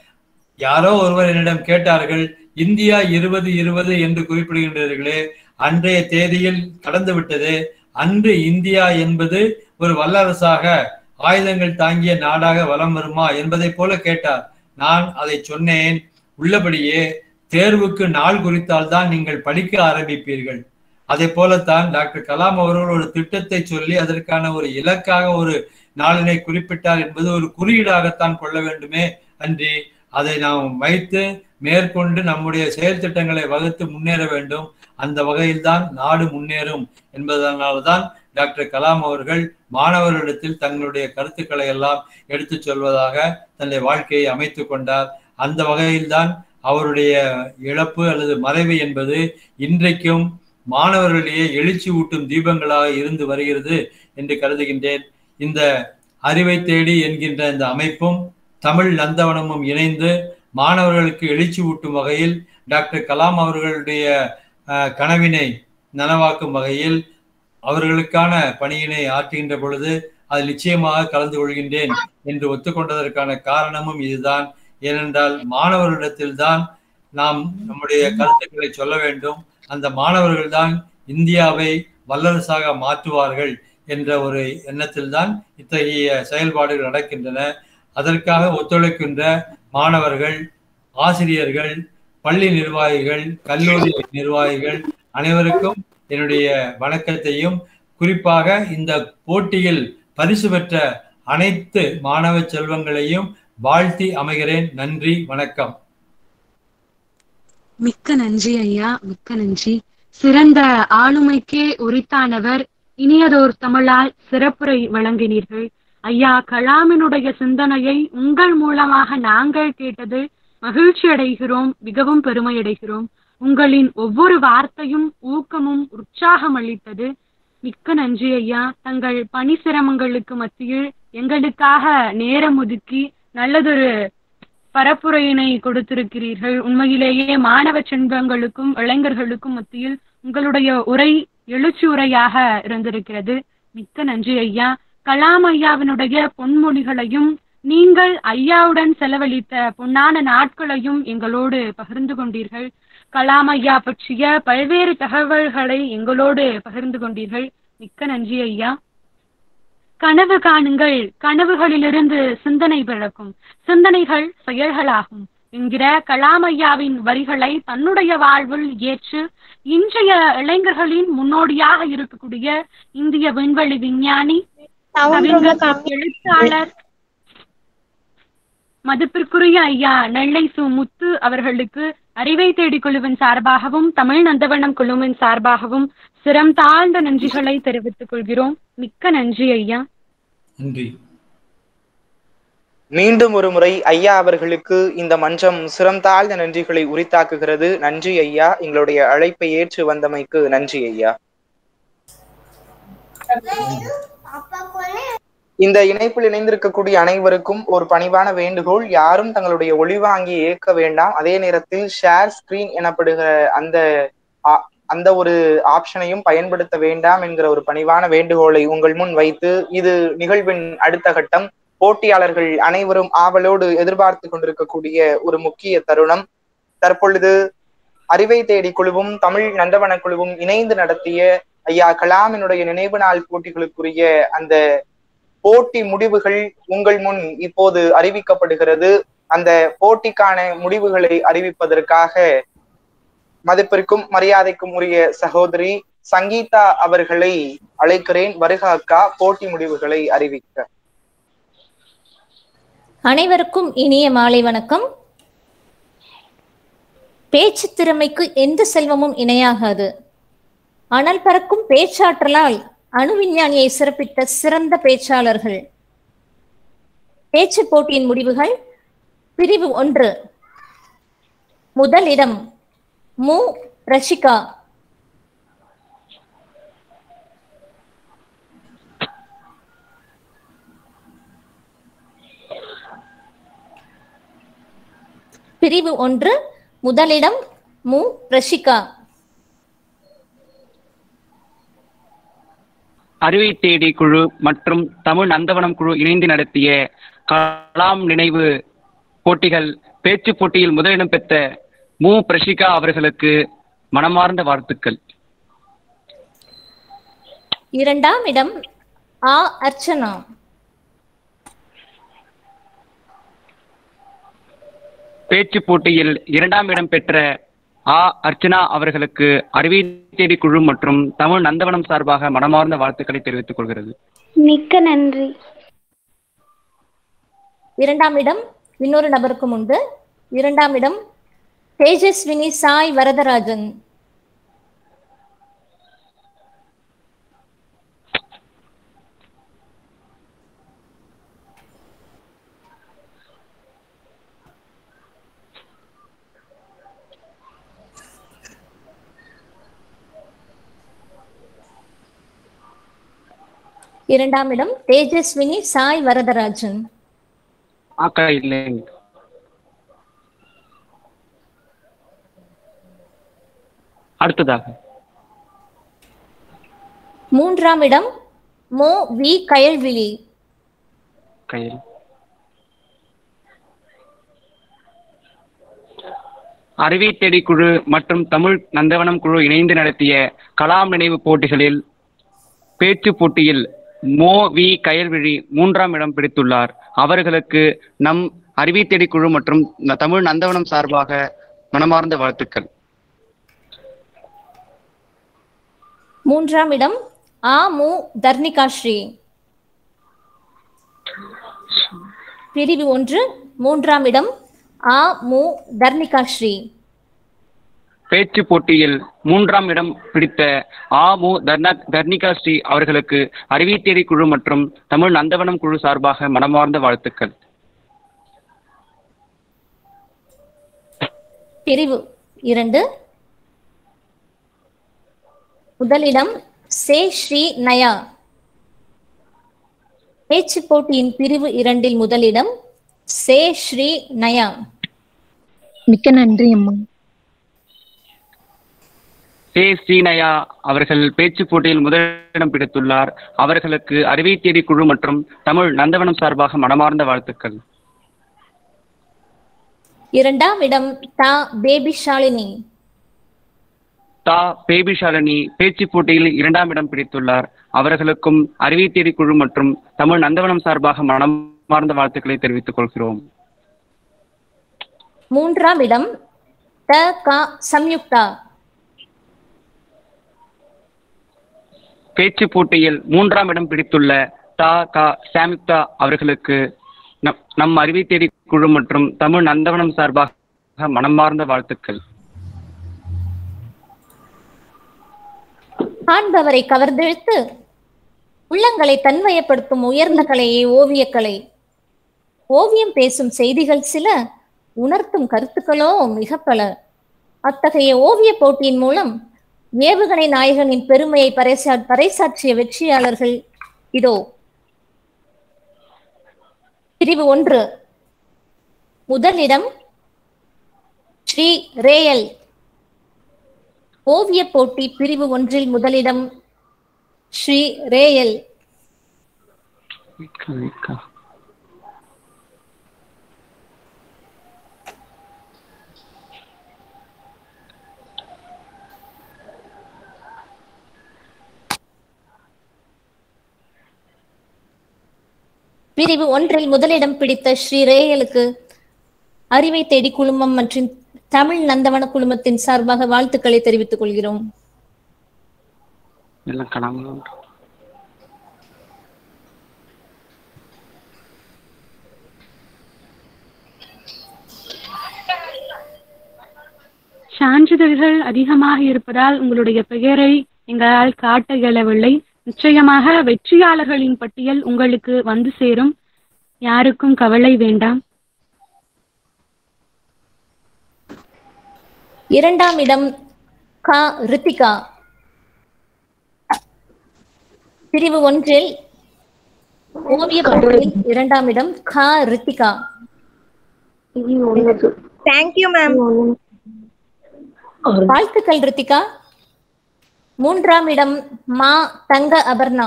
யாரோ ஒருவர் என்னிடம் கேட்டார்கள், இந்தியா 2020 என்று குறிப்பிடுகின்றீர்களே, அன்றைய தேதியில் கடந்து விட்டது. அன்று இந்தியா என்பது ஒரு வல்லரசாக ஆயுதங்கள் தாங்கிய நாடாக வலம் வருமா என்பதை போல கேட்டார். நான் அதை சொன்னேன், உள்ளபடியே தேர்வுக்கு நாள் குறித்தால்தான் நீங்கள் படிக்க ஆரம்பிப்பீர்கள். அதே போலத்தான் டாக்டர் கலாம் அவர்கள் ஒரு திட்டத்தை சொல்லி அதற்கான ஒரு இலக்காக ஒரு நாளினை குறிப்பிட்டார் என்பது ஒரு குறியீடாகத்தான் கொள்ள வேண்டுமே அன்றி அதை நாம் வைத்து மேற்கொண்டு நம்முடைய செயல் திட்டங்களை வகுத்து முன்னேற வேண்டும். அந்த வகையில்தான் நாடு முன்னேறும் என்பதனால்தான் டாக்டர் கலாம் அவர்கள் மாணவர்களிடத்தில் தங்களுடைய கருத்துக்களை எல்லாம் எடுத்து சொல்வதாக தன்னுடைய வாழ்க்கையை அமைத்து கொண்டார். அந்த வகையில்தான் அவருடைய இழப்பு அல்லது மறைவு என்பது இன்றைக்கும் மாணவர்களிடையே எழுச்சி ஊட்டும் தீபங்களாக இருந்து வருகிறது என்று கருதுகின்றேன். இந்த அறிவை தேடி என்கின்ற இந்த அமைப்பும் தமிழ் நந்தவனமும் இணைந்து மாணவர்களுக்கு எழுச்சி ஊட்டும் வகையில் டாக்டர் கலாம் அவர்களுடைய கனவினை நனவாக்கும் வகையில் அவர்களுக்கான பணியினை ஆற்றுகின்ற பொழுது அதில் நிச்சயமாக கலந்து கொள்கின்றேன் என்று ஒத்துக்கொண்டதற்கான காரணமும் இதுதான். ஏனென்றால் மாணவர்களிடத்தில் தான் நாம் நம்முடைய கருத்துக்களை சொல்ல வேண்டும். அந்த மாணவர்கள் தான் இந்தியாவை வல்லரசாக மாற்றுவார்கள் என்ற ஒரு எண்ணத்தில் தான் இத்தகைய செயல்பாடுகள் நடக்கின்றன. அதற்காக ஒத்துழைக்கின்ற மாணவர்கள், ஆசிரியர்கள், பள்ளி நிர்வாகிகள், கல்லூரி நிர்வாகிகள் அனைவருக்கும் என்னுடைய வணக்கத்தையும், குறிப்பாக இந்த போட்டியில் பரிசு பெற்ற அனைத்து மாணவ செல்வங்களையும் வாழ்த்தி அமைகிறேன். நன்றி, வணக்கம். மிக்க நன்றி ஐயா, மிக்க நன்றி. சிறந்த ஆளுமைக்கே உரித்தானவர், இனியதோர் தமிழால் சிறப்புரை வழங்கினீர்கள். ஐயா கலாமினுடைய சிந்தனையை உங்கள் மூலமாக நாங்கள் கேட்டது மகிழ்ச்சி அடைகிறோம், மிகவும் பெருமை அடைகிறோம். உங்களின் ஒவ்வொரு வார்த்தையும் ஊக்கமும் உற்சாகம் அளித்தது. மிக்க நன்றி ஐயா. தங்கள் பணி சிரமங்களுக்கு மத்தியில் எங்களுக்காக நேரம் ஒதுக்கி நல்லதொரு பரப்புரையினை கொடுத்திருக்கிறீர்கள். உண்மையிலேயே மாணவ செல்வங்களுக்கும் இளைஞர்களுக்கும் மத்தியில் உங்களுடைய உரை எழுச்சி உரையாக இருந்திருக்கிறது. மிக்க நன்றி ஐயா. கலாம் ஐயாவினுடைய பொன்மொழிகளையும் நீங்கள் ஐயாவுடன் செலவழித்த பொன்னான நாட்களையும் எங்களோடு பகிர்ந்து கொண்டீர்கள். கலாம் ஐயா பற்றிய பல்வேறு தகவல்களை எங்களோடு பகிர்ந்து கொண்டீர்கள். மிக்க நன்றி ஐயா. கனவு காணுங்கள், கனவுகளிலிருந்து சிந்தனை பிறக்கும், சிந்தனைகள் செயல்களாகும் என்கிற கலாம் ஐயாவின் வரிகளை தன்னுடைய வாழ்வில் ஏற்று இன்றைய இளைஞர்களின் முன்னோடியாக இருக்கக்கூடிய இந்திய விண்வெளி விஞ்ஞானி, எழுத்தாளர், மதிப்பிற்குரிய ஐயா நெல்லை சு முத்து அவர்களுக்கு அறிவை தேடி குழுவின் சார்பாகவும் தமிழ் நந்தவனம் குழுவின் சார்பாகவும் சிரம் தாழ்ந்த நன்றிகளை தெரிவித்துக் கொள்கிறோம். மிக்க நன்றி ஐயா. நன்றி. மீண்டும் ஒரு முறை ஐயா அவர்களுக்கு இந்த மன்றம் சிரம் தாழ்ந்த நன்றிகளை உரித்தாக்குகிறது. நன்றி ஐயா. எங்களுடைய அழைப்பை ஏற்று வந்தமைக்கு நன்றி ஐயா. இந்த இணைப்பில் இணைந்திருக்கக்கூடிய அனைவருக்கும் ஒரு பணிவான வேண்டுகோள். யாரும் தங்களுடைய ஒளிவாங்கி இயக்க வேண்டாம். அதே நேரத்தில் ஷேர் ஸ்கிரீன் எனப்படுகிற அந்த ஒரு ஆப்ஷனையும் பயன்படுத்த வேண்டாம் என்கிற ஒரு பணிவான வேண்டுகோளை உங்கள் முன் வைத்து, இது நிகழ்வின் அடுத்த கட்டம். போட்டியாளர்கள் அனைவரும் ஆவலோடு எதிர்பார்த்து கொண்டிருக்கக்கூடிய ஒரு முக்கிய தருணம். தற்பொழுது அறிவை தேடி குழுவும் தமிழ் நந்தவன குழுவும் இணைந்து நடத்திய ஐயா கலாமினுடைய நினைவு நாள் போட்டிகளுக்குரிய அந்த போட்டி முடிவுகள் உங்கள் முன் இப்போது அறிவிக்கப்படுகிறது. அந்த போட்டிக்கான முடிவுகளை அறிவிப்பதற்காக மதிப்பிற்கும் மரியாதைக்கும் உரிய சகோதரி சங்கீதா அவர்களை அழைக்கிறேன். வருக அக்கா, போட்டி முடிவுகளை அறிவிக்க. அனைவருக்கும் இனிய மாலை வணக்கம். பேச்சு திறமைக்கு எந்த செல்வமும் இணையாகாது. அனல் பறக்கும் பேச்சாற்றலால் அணுவிஞ்ஞானியை சிறப்பித்த சிறந்த பேச்சாளர்கள். பேச்சு போட்டியின் முடிவுகள். பிரிவு 1 முதலிடம் மு ரஷிகா. பிரிவு 1 முதலிடம் மு ரஷிகா. அறிவை தேடி குழு மற்றும் தமிழ் நந்தவனம் குழு இணைந்து நடத்திய கலாம் நினைவு போட்டிகள் பேச்சு போட்டியில் முதலிடம் பெற்ற மு பிரஷிகா அவர்களுக்கு மனமார்ந்த வாழ்த்துக்கள். இரண்டாம் இடம் ஆ அர்ச்சனா. பேச்சு போட்டியில் இரண்டாம் இடம் பெற்ற ஆ அர்ச்சனா அவர்களுக்கு அறிவை தேடி குழு மற்றும் தமிழ் நந்தவனம் சார்பாக மனமார்ந்த வாழ்த்துக்களை தெரிவித்துக் கொள்கிறது. மிக்க நன்றி. இரண்டாம் இடம் இன்னொரு நபருக்கும் உண்டு. இரண்டாம் இடம் தேஜஸ்வினி சாய் வரதராஜன். இரண்டாம் இடம் தேஜஸ்வினி சாய் வரதராஜன். அக்கா இல்லைங்க. அடுத்ததாக மூன்றாம் இடம் மோ வி கயல்விழி. கையில் அறிவை தேடி குழு மற்றும் தமிழ் நந்தவனம் குழு இணைந்து நடத்திய கலாம் நினைவு போட்டிகளில் பேச்சு போட்டியில் மோ வி கயல்விழி மூன்றாம் இடம் பிடித்துள்ளார். அவர்களுக்கு நம் அறிவை தேடி குழு மற்றும் தமிழ் நந்தவனம் சார்பாக மனமார்ந்த வாழ்த்துக்கள். மூன்றாம் இடம் ஆ மு தர்ணிகாஸ்ரீ. பிரிவு 1 மூன்றாம் இடம் ஆ மு தர்ணிகாஸ்ரீ. பேச்சு போட்டியில் மூன்றாம் இடம் பிடித்த ஆ மு தர்ணிகாஸ்ரீ அவர்களுக்கு அறிவை தேடி குழு மற்றும் தமிழ் நந்தவனம் குழு சார்பாக மனமார்ந்த வாழ்த்துக்கள். பிரிவு 2 முதலிடம் சே ஸ்ரீ நயா. பேச்சு போட்டியின் பிரிவு 2 முதலிடம் சே ஸ்ரீ நயா. மிக்க நன்றி அம்மா. சே ஸ்ரீநயா அவர்கள் பேச்சு போட்டியில் முதலிடம் பிடித்துள்ளார். அவர்களுக்கு அறிவை தேடி குழு மற்றும் தமிழ் நந்தவனம் சார்பாக மனமார்ந்த வாழ்த்துக்கள். இரண்டாம் இடம் தா பேபி ஷாலினி. தா பேபி ஷாலினி பேச்சு போட்டியில் இரண்டாம் இடம் பிடித்துள்ளார். அவர்களுக்கும் அறிவை தேடி குழு மற்றும் தமிழ் நந்தவனம் சார்பாக மனமார்ந்த வாழ்த்துக்களை தெரிவித்துக் கொள்கிறோம். மூன்றாம் இடம் த கா சம்யுக்தா. பேச்சு போட்டியில் மூன்றாம் இடம் பிடித்துள்ள தா கா சம்யுக்தா அவர்களுக்கு நம் அறிவை தேடி குழு மற்றும் தமிழ் நந்தவனம் சார்பாக மனமார்ந்த வாழ்த்துக்கள். காண்பவரை கவர்ந்தெழுத்து உள்ளங்களை தன்வயப்படுத்தும் உயர்ந்த கலையே ஓவியக்கலை. ஓவியம் பேசும் செய்திகள் சில, உணர்த்தும் கருத்துக்களோ மிக பல. அத்தகைய ஓவிய போட்டியின் மூலம் ஏவுகணை நாயகனின் பெருமையை பறைசாற்றிய வெற்றியாளர்கள் இதோ. பிரிவு 1 முதலிடம் ஸ்ரீ ரேயல். ஓவிய போட்டி பிரிவு 1 முதலிடம் ஸ்ரீ ரேயல். பிரிவு 1 முதலிடம் பிடித்த ஸ்ரீ ரேயலுக்கு அறிவை தேடி குழுமம் மற்றும் தமிழ் நந்தவன குழுமத்தின் சார்பாக வாழ்த்துக்களை தெரிவித்துக் கொள்கிறோம். சான்றிதழ்கள் அதிகமாக இருப்பதால் உங்களுடைய பெயரை எங்களால் காட்ட இயலவில்லை. நிச்சயமாக வெற்றியாளர்களின் பட்டியல் உங்களுக்கு வந்து சேரும். யாருக்கும் கவலை வேண்டாம். 2ஆம் இடம் கா ரித்திகா. பிரிவு 1 ஓவிய போட்டியில் 2ஆம் இடம் கா ரித்திகா. Thank you ma'am. வாழ்த்துக்கள் ரித்திகா. 3ஆம் இடம் மா தங்க அபர்ணா.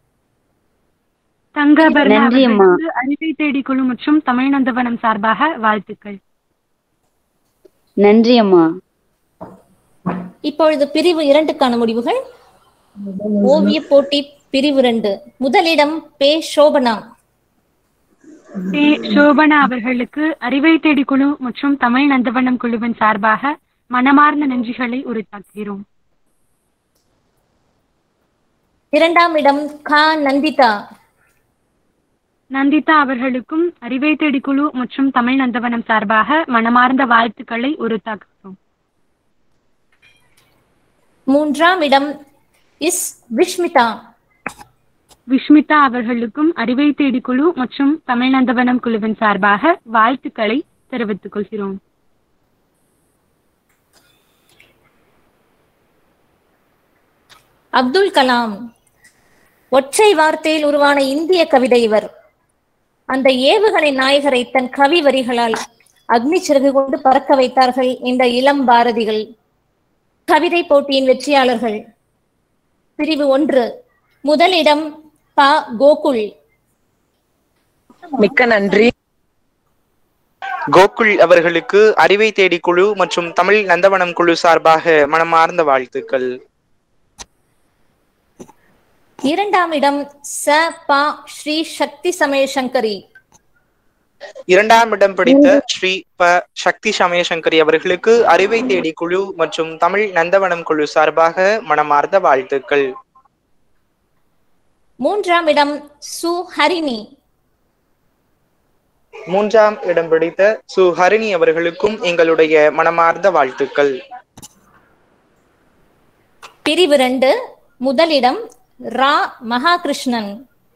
தங்க அபர்ணா அறிவை தேடி குழு மற்றும் தமிழ் நந்தவனம் சார்பாக வாழ்த்துக்கள். நன்றி அம்மா. இப்பொழுது பிரிவு 2க்கான முடிவுகள். ஓவிய போட்டி பிரிவு 2 முதலிடம் பே சோபனா. சோபனா அவர்களுக்கு அறிவை தேடி குழு மற்றும் தமிழ் நந்தவனம் குழுவின் சார்பாக மனமார்ந்த நன்றிகளை உரித்தாக்குகிறோம். 2ஆம் இடம் கா நந்திதா. நந்திதா அவர்களுக்கும் அறிவை தேடி குழு மற்றும் தமிழ் நந்தவனம் சார்பாக மனமார்ந்த வாழ்த்துக்களை உரித்தாக்குகிறோம். 3ஆம் இடம் இஸ் விஷ்மிதா. விஷ்மிதா அவர்களுக்கும் அறிவை தேடி குழு மற்றும் தமிழ் நந்தவனம் குழுவின் சார்பாக வாழ்த்துக்களை தெரிவித்துக் கொள்கிறோம். அப்துல் கலாம். ஒற்றை வார்த்தையில் உருவான இந்திய கவிதை இவர். அந்த ஏவுகணை நாயகரை தன் கவி வரிகளால் அக்னி சிறகு கொண்டு பறக்க வைத்தார்கள் இந்த இளம் பாரதிகள். கவிதை போட்டியின் வெற்றியாளர்கள். பிரிவு 1 முதலிடம் பா கோகுல். மிக்க நன்றி. கோகுல் அவர்களுக்கு அறிவை தேடி குழு மற்றும் தமிழ் நந்தவனம் குழு சார்பாக மனமார்ந்த வாழ்த்துக்கள். 2ஆம் இடம் ச பா ஸ்ரீ சக்தி சமயசங்கரி. 2ஆம் இடம் பிடித்த ஸ்ரீ ப சக்தி சமயசங்கரி அவர்களுக்கு அறிவை தேடி குழு மற்றும் தமிழ் நந்தவனம் குழு சார்பாக மனமார்ந்த வாழ்த்துக்கள். 3ஆம் இடம் சு ஹரிணி. 3ஆம் இடம் பிடித்த சு ஹரிணி அவர்களுக்கும் எங்களுடைய மனமார்ந்த வாழ்த்துக்கள். பிரிவு 2 முதலிடம் ரா மகாகிருஷ்ணன்.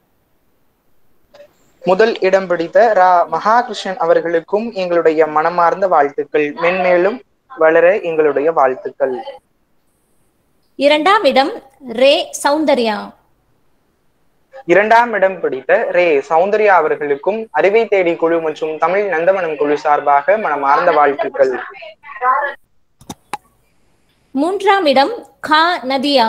முதல் இடம் பிடித்த ரா மகாகிருஷ்ணன் அவர்களுக்கும் எங்களுடைய மனமார்ந்த வாழ்த்துக்கள். மென்மேலும் வளர எங்களுடைய வாழ்த்துக்கள். 2ஆம் இடம் ரே சௌந்தர்யா. 2ஆம் இடம் பிடித்த ரே சௌந்தர்யா அவர்களுக்கும் அறிவை தேடி குழு மற்றும் தமிழ் நந்தவனம் குழு சார்பாக மனமார்ந்த வாழ்த்துக்கள். 3ஆம் இடம் கா நதியா.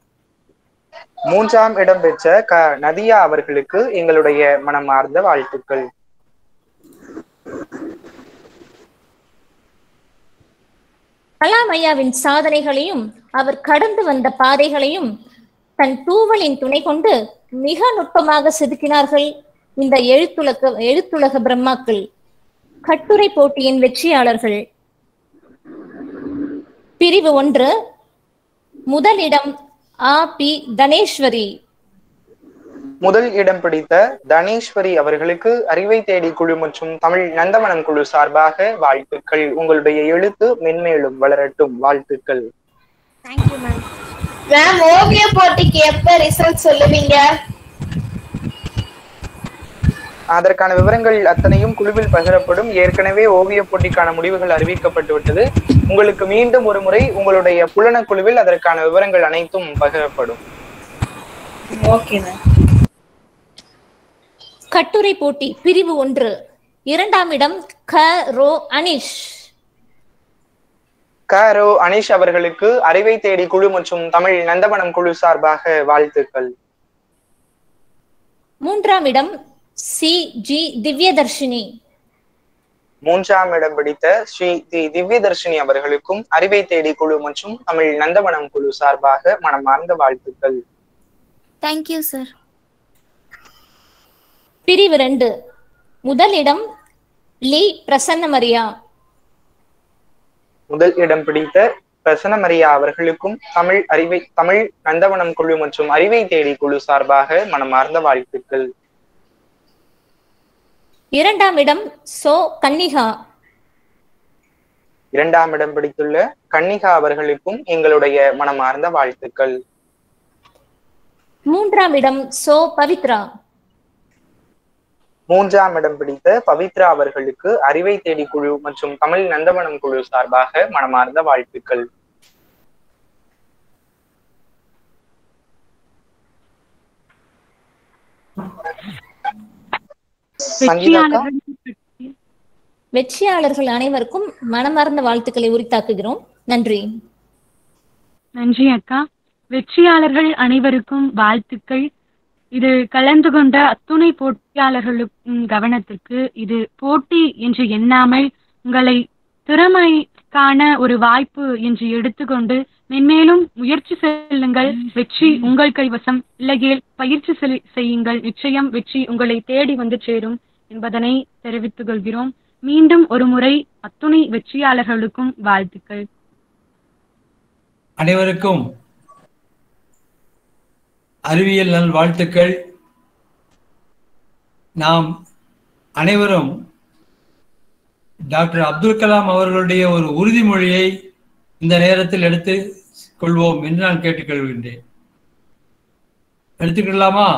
3ஆம் இடம் பெற்ற க நதியா அவர்களுக்கு எங்களுடைய மனமார்ந்த வாழ்த்துக்கள். கலாம் ஐயாவின் சாதனைகளையும் அவர் கடந்து வந்த பாதைகளையும் தன் தூவலின் துணை கொண்டு மிக நுட்பமாக செதுக்கினார்கள் இந்த எழுத்துலக பிரம்மாக்கள். கட்டுரை போட்டியின் வெற்றியாளர்கள். பிரிவு 1 முதலிடம் ஆ பி தனேஸ்வரி. முதல் இடம் பிடித்த தனேஸ்வரி அவர்களுக்கு அறிவை தேடி குழு மற்றும் தமிழ் நந்தவனம் குழு சார்பாக வாழ்த்துக்கள். உங்களுடைய எழுத்து மென்மேலும் வளரட்டும். வாழ்த்துக்கள். Thank you ma'am. மேம், ஓவிய போட்டிக்கு எப்ப ரிசல்ட் சொல்லுவீங்க? அதற்கான விவரங்கள் அத்தனையும் குழுவில் பகிரப்படும். ஏற்கனவே ஓவிய போட்டிக்கான முடிவுகள் அறிவிக்கப்பட்டு விட்டது. உங்களுக்கு மீண்டும் ஒரு முறை உங்களுடைய புலன குழுவில் அதற்கான விவரங்கள் அனைத்தும் பகிரப்படும். Okay ma'am. கட்டுரை போட்டி பிரிவு 1 2ஆம் இடம் க ரோ அனிஷ். க ரோ அனிஷ் அவர்களுக்கு அறிவை தேடி குழு மற்றும் தமிழ் நந்தவனம் குழு சார்பாக வாழ்த்துக்கள். 3ஆம் இடம் சி ஜி திவ்யதர்ஷினி. 3ஆம் இடம் பிடித்த ஸ்ரீ தி திவ்யதர்ஷினி அவர்களுக்கும் அறிவை தேடி குழு மற்றும் தமிழ் நந்தவனம் குழு சார்பாக மனமார்ந்த வாழ்த்துக்கள். Thank you sir. பிரிவு 2. முதலிடம் லி பிரசன்னமரியா. முதல் இடம் பிடித்த பிரசன்னமரியா அவர்களுக்கும் தமிழ் நந்தவனம் குழு மற்றும் அறிவை தேடி குழு சார்பாக மனமார்ந்த வாழ்த்துக்கள். இரண்டாம் இடம் சோ கன்னிகா. இரண்டாம் இடம் பிடித்துள்ள கன்னிகா அவர்களுக்கும் எங்களுடைய மனமார்ந்த வாழ்த்துக்கள். மூன்றாம் இடம் சோ பவித்ரா. மூன்றாம் இடம் பிடித்த பவித்ரா அவர்களுக்கு அறிவை தேடி குழு மற்றும் தமிழ் நந்தவனம் குழு சார்பாக மனமார்ந்த வாழ்த்துக்கள். வெற்றியாளர்கள் அனைவருக்கும் மனமார்ந்த வாழ்த்துக்களை உரித்தாக்குகிறோம். நன்றி. நன்றி அக்கா. வெற்றியாளர்கள் அனைவருக்கும் வாழ்த்துக்கள். இது கலந்து கொண்ட அத்துணை போட்டியாளர்களுக்கும் கவனத்திற்கு, இது போட்டி என்று எண்ணாமல் உங்களை திறமைக்கான ஒரு வாய்ப்பு என்று எடுத்துக்கொண்டு மென்மேலும் முயற்சி செல்லுங்கள். வெற்றி உங்கள் கைவசம். இல்லையேல் பயிற்சி செய்யுங்கள். நிச்சயம் வெற்றி உங்களை தேடி வந்து சேரும் என்பதனை தெரிவித்துக் கொள்கிறோம். மீண்டும் ஒரு முறை அத்துணை வெற்றியாளர்களுக்கும் வாழ்த்துக்கள். அனைவருக்கும் அறிவியல் நல் வாழ்த்துக்கள். நாம் அனைவரும் டாக்டர் அப்துல் கலாம் அவர்களுடைய ஒரு உறுதிமொழியை இந்த நேரத்தில் எடுத்துக் கொள்வோம் என்று நான் கேட்டுக்கொள்கின்றேன். எடுத்துக்கொள்ளலாமா?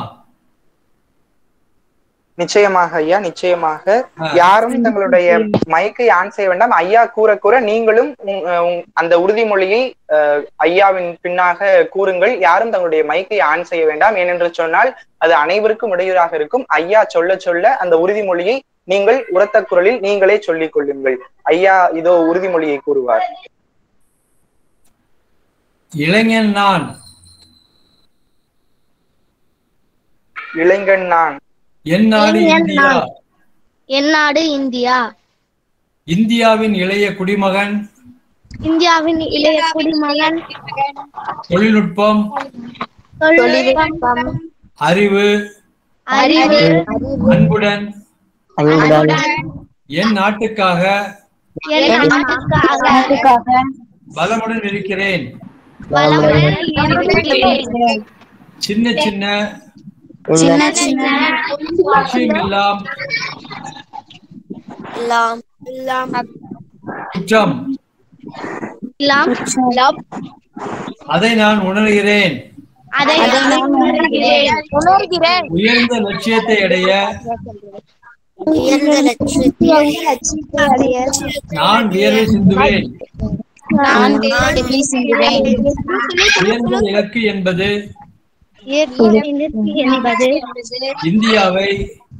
நிச்சயமாக ஐயா, நிச்சயமாக. யாரும் தங்களுடைய மைக்கை ஆன் செய்ய வேண்டாம். ஐயா கூற கூற நீங்களும் அந்த உறுதிமொழியை ஐயாவின் பின்னாக கூறுங்கள். யாரும் தங்களுடைய மைக்கை ஆன் செய்ய வேண்டாம். ஏனென்று சொன்னால் அது அனைவருக்கும் இடையூறாக இருக்கும். ஐயா சொல்ல சொல்ல அந்த உறுதிமொழியை நீங்கள் உரத்த குரலில் நீங்களே சொல்லிக் கொள்ளுங்கள். ஐயா இதோ உறுதிமொழியை கூறுவார். இளைஞன் நான். இளைஞன் நான். என் நாடு இந்தியா. என் நாடு இந்தியா. இந்தியாவின் இளைய குடிமகன். இந்தியாவின் இளைய குடிமகன். தொழில்நுட்பம், அறிவு, அன்புடன் என் நாட்டுக்காக பலமுடன் இருக்கிறேன். சின்ன சின்ன விஷயமெல்லாம் குற்றம், அதை நான் உணர்கிறேன். உயர்ந்த லட்சியத்தை அடைய நான் வியர்வை சிந்துவேன். உயர்ந்த இலக்கு என்பது இந்தியாவை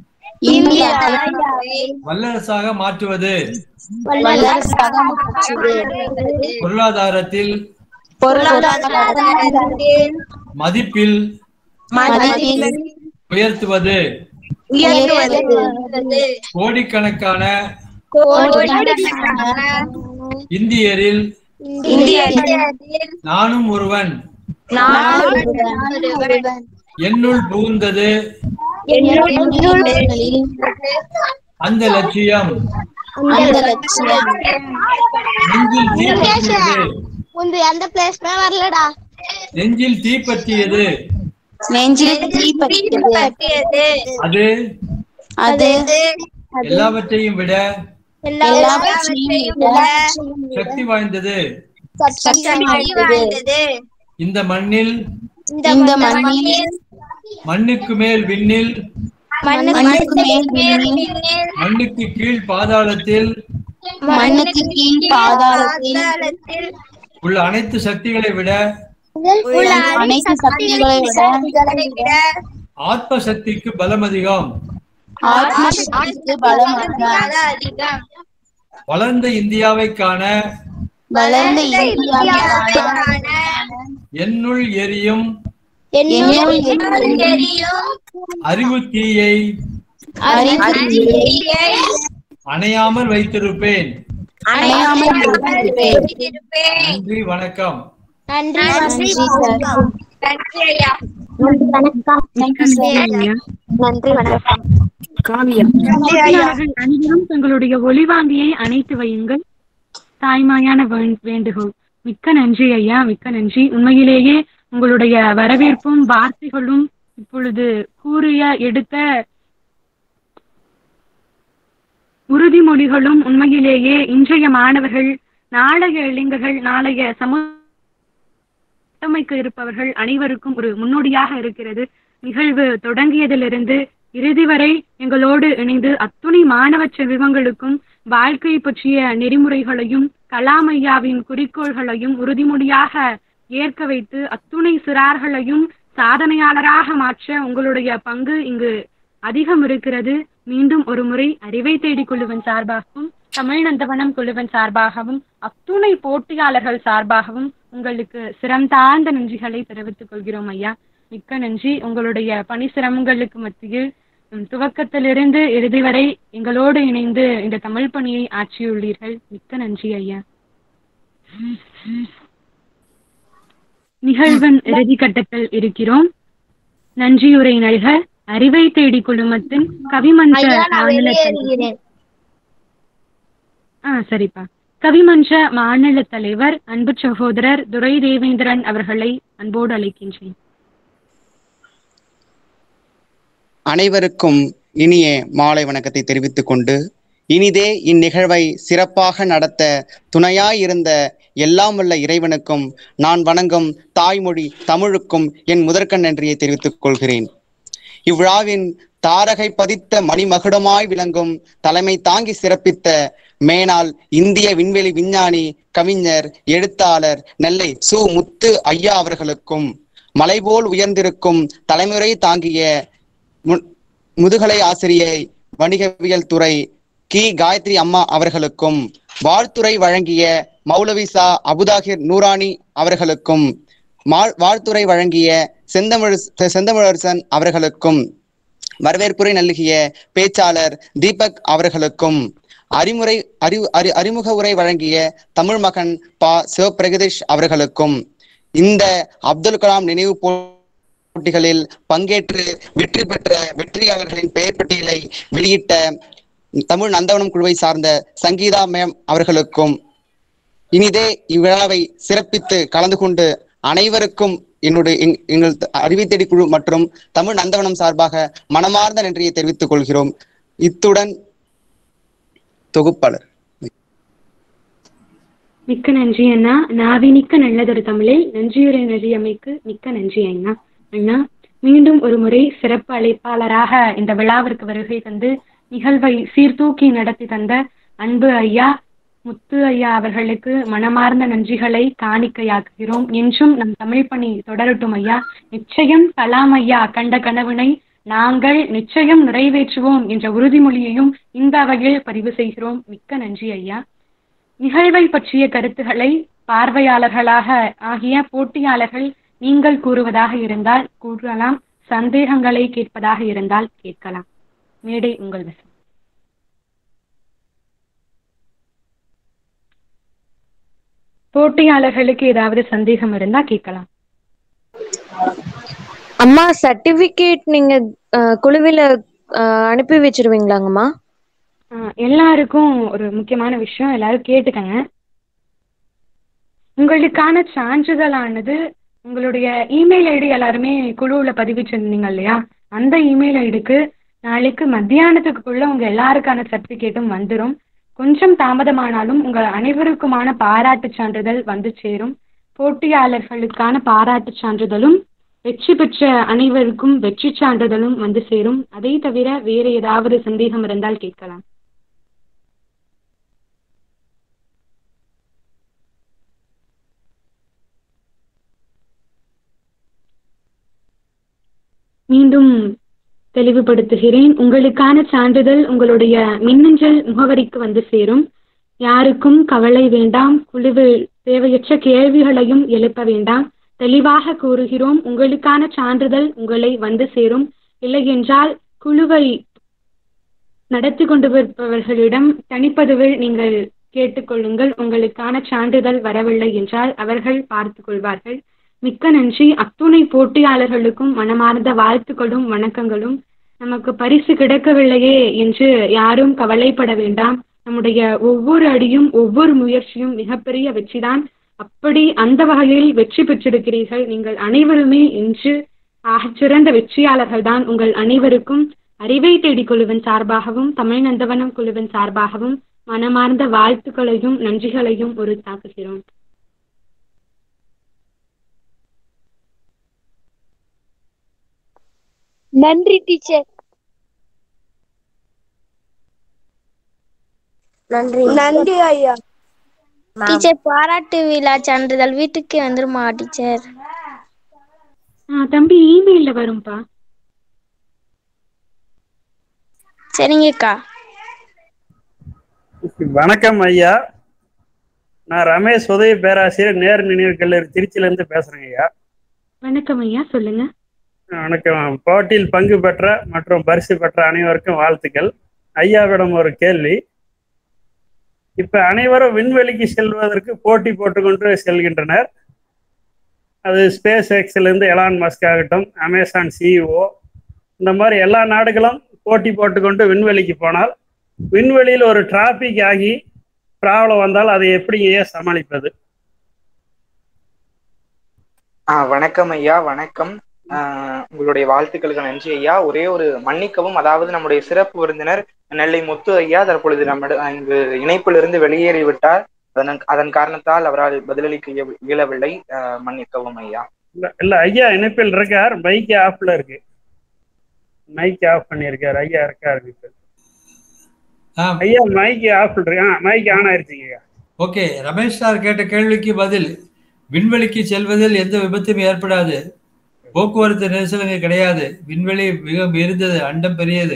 வல்லரசாக மாற்றுவது. பொருளாதாரத்தில் மதிப்பில் உயர்த்துவது. கோடிக்கணக்கான இந்தியரில் நானும் ஒருவன். என்னுள் புகுந்தது அந்த லட்சியம். நெஞ்சில் தீப்பற்றியது. அது எல்லாவற்றையும் விட சக்தி வாய்ந்தது. இந்த மண்ணில் மண்ணுக்கு மேல் விண்ணில் மண்ணுக்கு கீழ் பாதாளத்தில் உள்ள அனைத்து சக்திகளை விட ஆத்ம சக்திக்கு பலம் அதிகம். வளர்ந்த இந்தியாவை காண என்னுள் எரியும் அறிவு தீயை அணையாமல் வைத்திருப்பேன். நன்றி, வணக்கம். நன்றி, வணக்கம். நன்றி, வணக்கம். நன்றி, வணக்கம். போட்டியாளர்கள் அனைவரும் தங்களுடைய ஒளிவாங்கியை அணைத்து வையுங்கள். தாய்மாயான வேண்டுகோள். மிக்க நன்றி ஐயா, மிக்க நன்றி. உண்மையிலேயே உங்களுடைய வரவேற்பும் வார்த்தைகளும் இப்பொழுது கூறிய எடுத்த உறுதிமொழிகளும் உண்மையிலேயே இன்றைய மாணவர்கள், நாளைய இளைஞர்கள், நாளைய சமூகமைக்கு இருப்பவர்கள் அனைவருக்கும் ஒரு முன்னோடியாக இருக்கிறது. நிகழ்வு தொடங்கியதிலிருந்து இறுதி வரை எங்களோடு இணைந்து அத்துணை மாணவ செல்வங்களுக்கும் வாழ்க்கை பற்றிய நெறிமுறைகளையும் கலாம் ஐயாவின் குறிக்கோள்களையும் உறுதிமொழியாக ஏற்க வைத்து அத்துணை சிறார்களையும் சாதனையாளராக மாற்ற உங்களுடைய பங்கு இங்கு அதிகம் இருக்கிறது. மீண்டும் ஒரு முறை அறிவை தேடி குழுவின் சார்பாகவும் தமிழ் நந்தவனம் குழுவின் சார்பாகவும் அத்துணை போட்டியாளர்கள் சார்பாகவும் உங்களுக்கு சிரமத்தாழ்ந்த நன்றிகளை தெரிவித்துக் கொள்கிறோம் ஐயா. மிக்க நன்றி. உங்களுடைய பணி சிரமங்களுக்கு மத்தியில் துவக்கத்திலிருந்து இறுதி வரை எங்களோடு இணைந்து இந்த தமிழ் பணியை ஆற்றியுள்ளீர்கள். மிக்க நன்றி ஐயா. நிகழ்வின் இறுதி கட்டத்தில் இருக்கிறோம். நன்றியுரை நல்க அறிவை தேடி குழுமத்தின் கவிமன்ற சரிப்பா கவிமன்ற மாநில தலைவர் அன்பு சகோதரர் துரை தேவேந்திரன் அவர்களை அன்போடு அழைக்கின்றேன். அனைவருக்கும் இனிய மாலை வணக்கத்தை தெரிவித்துக் கொண்டு, இனிதே இந்நிகழ்வை சிறப்பாக நடத்த துணையாயிருந்த எல்லாம் வல்ல இறைவனுக்கும் நான் வணங்கும் தாய்மொழி தமிழுக்கும் என் முதற்கண் நன்றியை தெரிவித்துக் கொள்கிறேன். இவ்விழாவின் தாரகை பதித்த மணிமகுடமாய் விளங்கும் தலைமை தாங்கி சிறப்பித்த மேனாள் இந்திய விண்வெளி விஞ்ஞானி, கவிஞர், எழுத்தாளர் நெல்லை சு. முத்து ஐயா அவர்களுக்கும், மலைபோல் உயர்ந்திருக்கும் தலைமுறை தாங்கிய முதுகலை ஆசிரியை வணிகவியல் துறை கி. காயத்ரி அம்மா அவர்களுக்கும், வாழ்த்துறை வழங்கிய மௌலவிசா அபுதாகிர் நூரானி அவர்களுக்கும், வாழ்த்துறை வழங்கிய செந்தமிழரசன் அவர்களுக்கும், வரவேற்புரை நல்கிய பேச்சாளர் தீபக் அவர்களுக்கும், அறிமுக உரை வழங்கிய தமிழ் மகன் பா. சிவபிரகதீஷ் அவர்களுக்கும், இந்த அப்துல் கலாம் நினைவு போட்டிகளில் பங்கேற்று வெற்றி பெற்ற வெற்றியாளர்களின் பெயர் பட்டியலை வெளியிட்ட தமிழ் நந்தவனம் குழுவை சார்ந்த சங்கீதா மேம் அவர்களுக்கும், இனிதே இவ்விழாவை சிறப்பித்து கலந்து கொண்டு அனைவருக்கும் எங்கள் அறிவை தேடி குழு மற்றும் தமிழ் நந்தவனம் சார்பாக மனமார்ந்த நன்றியை தெரிவித்துக் கொள்கிறோம். இத்துடன் தொகுப்பாளர். மிக்க நன்றி அண்ணா. நாவினிக்க நல்லதொரு தமிழில் நன்றியுரை நெறியமைக்கு மிக்க நன்றி அண்ணா. அண்ணா மீண்டும் ஒரு முறை சிறப்பு அழைப்பாளராக இந்த விழாவிற்கு வருகை தந்து நிகழ்வை சீர்தூக்கி நடத்தி தந்த அன்பு ஐயா முத்து ஐயா அவர்களுக்கு மனமார்ந்த நன்றிகளை காணிக்கையாக்குகிறோம். என்றும் நம் தமிழ் பணி தொடரட்டும் ஐயா. நிச்சயம் கலாம் ஐயா கண்ட கனவினை நாங்கள் நிச்சயம் நிறைவேற்றுவோம் என்ற உறுதிமொழியையும் இந்த வகையில் பதிவு செய்கிறோம். மிக்க நன்றி ஐயா. நிகழ்வை பற்றிய கருத்துக்களை பார்வையாளர்களாக ஆகிய போட்டியாளர்கள் நீங்கள் கூறுவதாக இருந்தால் கூறலாம், சந்தேகங்களை கேட்பதாக இருந்தால் கேட்கலாம். மேடை உங்கள் வசம். போட்டியாளர்களுக்கு ஏதாவது சந்தேகம் இருந்தா கேட்கலாம். அம்மா, சர்டிபிகேட் நீங்க குழுவில அனுப்பி வச்சிருவீங்களாங்கம்மா? எல்லாருக்கும் ஒரு முக்கியமான விஷயம், எல்லாரும் கேட்டுக்கங்க. உங்களுக்கான சான்றிதழானது உங்களுடைய இமெயில் ஐடி எல்லாருமே குழுவில் பதிவிச்சிருந்தீங்க இல்லையா, அந்த இமெயில் ஐடிக்கு நாளைக்கு மத்தியானத்துக்குள்ள உங்க எல்லாருக்கான சர்டிபிகேட்டும் வந்துடும். கொஞ்சம் தாமதமானாலும் உங்கள் அனைவருக்குமான பாராட்டு சான்றிதழ் வந்து சேரும். போட்டியாளர்களுக்கான பாராட்டு சான்றிதழும் வெற்றி பெற்ற அனைவருக்கும் வெற்றி சான்றிதழும் வந்து சேரும். அதை தவிர வேறு ஏதாவது சந்தேகம் இருந்தால் கேட்கலாம். மீண்டும் தெளிவுபடுத்துகிறேன், உங்களுக்கான சான்றிதழ் உங்களுடைய மின்னஞ்சல் முகவரிக்கு வந்து சேரும். யாருக்கும் கவலை வேண்டாம், குழுவில் தேவையற்ற கேள்விகளையும் எழுப்ப வேண்டாம். தெளிவாக கூறுகிறோம், உங்களுக்கான சான்றிதழ் உங்களை வந்து சேரும். இல்லை என்றால் குழுவை நடத்தி கொண்டு வருபவர்களிடம் தனிப்பதிவில் நீங்கள் கேட்டுக்கொள்ளுங்கள். உங்களுக்கான சான்றிதழ் வரவில்லை என்றால் அவர்கள் பார்த்து கொள்வார்கள். மிக்க நன்றி. அத்துணை போட்டியாளர்களுக்கும் மனமார்ந்த வாழ்த்துக்களும் வணக்கங்களும். நமக்கு பரிசு கிடைக்கவில்லையே என்று யாரும் கவலைப்பட வேண்டாம். நம்முடைய ஒவ்வொரு அடியும் ஒவ்வொரு முயற்சியும் மிகப்பெரிய வெற்றிதான். அப்படி அந்த வகையில் வெற்றி பெற்றிருக்கிறீர்கள். நீங்கள் அனைவருமே இன்று சிறந்த வெற்றியாளர்கள் தான். உங்கள் அனைவருக்கும் அறிவை தேடி குழுவின் சார்பாகவும் தமிழ் நந்தவனம் குழுவின் சார்பாகவும் மனமார்ந்த வாழ்த்துக்களையும் நன்றிகளையும் உரித்தாக்குகிறோம். நன்றி டீச்சர். நன்றி நன்றி ஐயா. டீச்சர், பாராட்டு விழா சான்றிதழ் வீட்டுக்கு வந்துருமா டீச்சர்? தம்பி இமெயில்ல வரும்பா. சரிங்கக்கா. வணக்கம் ஐயா, நான் ரமேஷ் உதவி பேராசிரியர் நேரு நினைவு கல்லூரி திருச்சியில இருந்து பேசுறேங்க ஐயா. வணக்கம் ஐயா, சொல்லுங்க. வணக்கம். போட்டியில் பங்கு பெற்ற மற்றும் பரிசு பெற்ற அனைவருக்கும் வாழ்த்துக்கள். ஐயாவிடம் ஒரு கேள்வி. இப்ப அனைவரும் விண்வெளிக்கு செல்வதற்கு போட்டி போட்டுக்கொண்டு செல்கின்றனர். அது ஸ்பேஸ் எக்ஸ்ல இருந்து எலான் மஸ்க் ஆகட்டும், அமேசான் சிஇஓ, இந்த மாதிரி எல்லா நாடுகளும் போட்டி போட்டுக்கொண்டு விண்வெளிக்கு போனால் விண்வெளியில் ஒரு டிராபிக் ஆகி ப்ராப்ளம் வந்தால் அதை எப்படி சமாளிப்பது? வணக்கம் ஐயா. வணக்கம். உங்களுடைய வாழ்த்துக்களுக்கு நன்றி ஐயா. ஒரே ஒரு மன்னிக்கவும், அதாவது நம்முடைய சிறப்பு விருந்தினர் நெல்லை முத்து ஐயா தற்பொழுது நம்ம இங்கு இணைப்பிலிருந்து வெளியேறிவிட்டார். அதன் காரணத்தால் அவரால் பதிலளிக்க இயலவில்லை. மன்னிக்கவும் ஐயா. இல்ல ஐயா இணைப்பில் இருக்கார், மைக் ஆஃப்ல இருக்கு. மைக் ஆஃப் பண்ணியிருக்காரு. ஐயா இருக்காரு. ஐயா மைக் ஆஃப் இருக்கு. மைக் ஆன் ஆயிருச்சுங்க ஐயா. ஓகே, ரமேஷ் சார் கேட்ட கேள்விக்கு பதில், விண்வெளிக்கு செல்வதில் எந்த விபத்தும் ஏற்படாது. போக்குவரத்து நெரிசலுங்க கிடையாது. விண்வெளி மிக இருந்தது, அண்டம் பெரியது.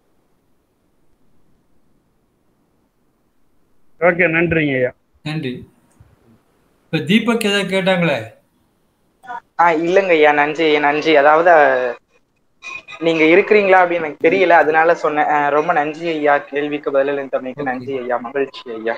ஓகே, நன்றிங்க ஐயா. நன்றி. இப்ப தீபக் ஏதாவது கேட்டாங்களே? இல்லைங்க ஐயா. நன்றி நன்றி. அதாவது நீங்க இருக்கிறீங்களா அப்படின்னு எனக்கு தெரியல, அதனால சொன்னேன். ரொம்ப நன்றி ஐயா. கேள்விக்கு பதிலளித்தமைக்கு நன்றி ஐயா. மகிழ்ச்சி ஐயா.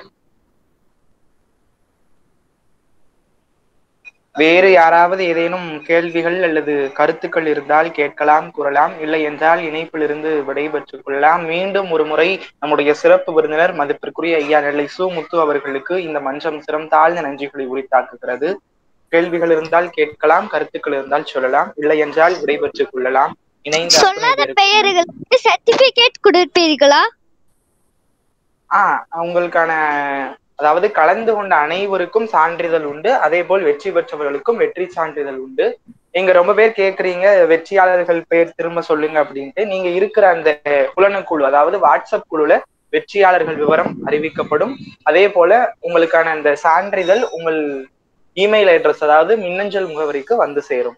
வேறு யாராவது ஏதேனும் கேள்விகள் அல்லது கருத்துக்கள் இருந்தால் கேட்கலாம், கூறலாம். இல்லை என்றால் இணைப்பிலிருந்து விடைபெற்றுக் கொள்ளலாம். மீண்டும் ஒரு முறை நம்முடைய சிறப்பு விருந்தினர் மதிப்பிற்குரிய ஐயா நெல்லை சு முத்து அவர்களுக்கு இந்த மன்றம் சிரம் தாழ்ந்த நன்றிகளை உரித்தாக்குகிறது. கேள்விகள் இருந்தால் கேட்கலாம், கருத்துக்கள் இருந்தால் சொல்லலாம். இல்லை என்றால் விடைபெற்றுக் கொள்ளலாம். சொல்லாத பெயர்களுக்கு சர்டிபிகேட் கொடுப்பீர்களா? உங்களுக்கான, அதாவது கலந்து கொண்ட அனைவருக்கும் சான்றிதழ் உண்டு. அதே போல் வெற்றி பெற்றவர்களுக்கும் வெற்றி சான்றிதழ் உண்டு. நீங்க ரொம்ப பேர் கேக்குறீங்க வெற்றியாளர்கள் பெயர் திரும்ப சொல்லுங்க அப்படின்ட்டு. நீங்க இருக்கிற அந்த புலனக்குழு, அதாவது வாட்ஸ்அப் குழுல வெற்றியாளர்கள் விவரம் அறிவிக்கப்படும். அதே போல உங்களுக்கான அந்த சான்றிதழ் உங்கள் இமெயில் அட்ரஸ், அதாவது மின்னஞ்சல் முகவரிக்கு வந்து சேரும்.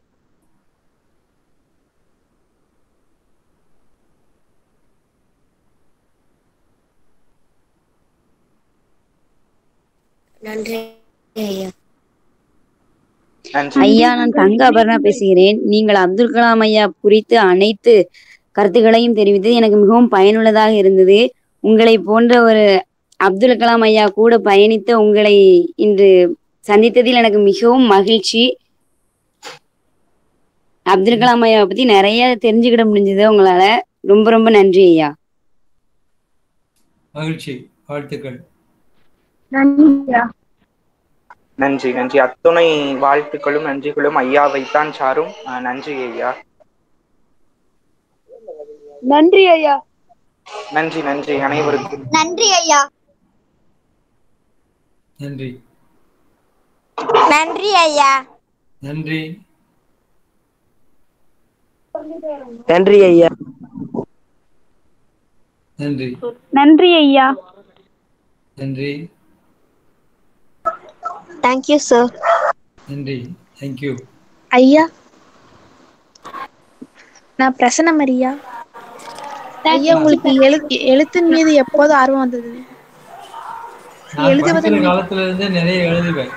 நன்றி ஐயா. ஐயா, நான் தங்க அபர்ணா பேசுகிறேன். நீங்கள் அப்துல் கலாம் ஐயா குறித்து அனைத்து கருத்துக்களையும் தெரிவித்தது எனக்கு மிகவும் பயனுள்ளதாக இருந்தது. உங்களை போன்ற ஒரு அப்துல் கலாம் ஐயா கூட பயணித்த உங்களை இன்று சந்தித்ததில் எனக்கு மிகவும் மகிழ்ச்சி. அப்துல் கலாம் ஐயாவை பத்தி நிறைய தெரிஞ்சுக்கிட முடிஞ்சது உங்களால. ரொம்ப ரொம்ப நன்றி ஐயா. மகிழ்ச்சி, வாழ்த்துக்கள். நன்றி நன்றி. அத்துணை வாழ்த்துக்களும் நன்றிகளும் ஐயாவைத்தான் சாரும். நன்றி ஐயா. நன்றி ஐயா. நன்றி நன்றி அனைவருக்கும் நன்றி ஐயா. நன்றி நன்றி ஐயா. நன்றி நன்றி ஐயா. நன்றி நன்றி ஐயா. நன்றி. Thank you sir. நன்றி, தேங்க்யூ ஐயா. நான் பிரசன்ன மரியா. ஐயா, உங்களுக்கு எழுத்தின் மீது எப்போது ஆர்வம் வந்தது? காலத்துல இருந்தே நிறைய எழுதுவேன்.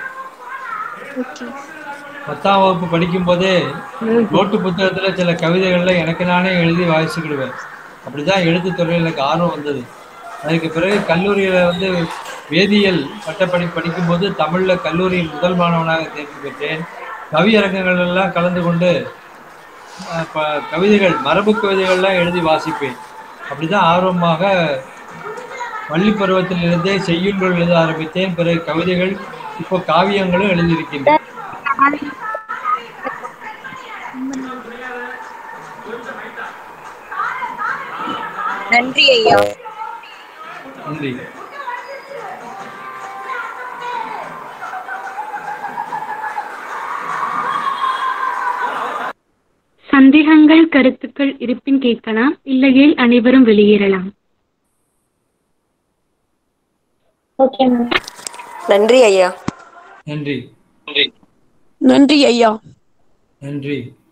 10ஆம் வகுப்பு படிக்கும் போதே நோட்டு புத்தகத்துல சில கவிதைகள்ல எனக்கு நானே எழுதி வாசிக்கிடுவேன். அப்படிதான் எழுத்து துறையில் எனக்கு ஆர்வம் வந்தது. அதுக்கு பிறகு கல்லூரியில வேதியியல் பட்டப்படி படிக்கும்போது தமிழ்ல கல்லூரியில் முதல் மாணவனாக தேர்ச்சி பெற்றேன். கவியரங்கங்கள் எல்லாம் கலந்து கொண்டு கவிதைகள், மரபு கவிதைகள்லாம் எழுதி வாசிப்பேன். அப்படிதான் ஆர்வமாக பள்ளி பருவத்திலிருந்தே செய்யுள்கள் எழுத ஆரம்பித்தேன். பிறகு கவிதைகள், இப்போ காவியங்களும் எழுதியிருக்கின்றேன். நன்றி ஐயா. நன்றி. சந்தேகங்கள், கருத்துக்கள் இருப்பின் கேட்கலாம், இல்லையேல் அனைவரும் வெளியேறலாம். Okay ma'am. நன்றி ஐயா. நன்றி. நன்றி ஐயா. நன்றி.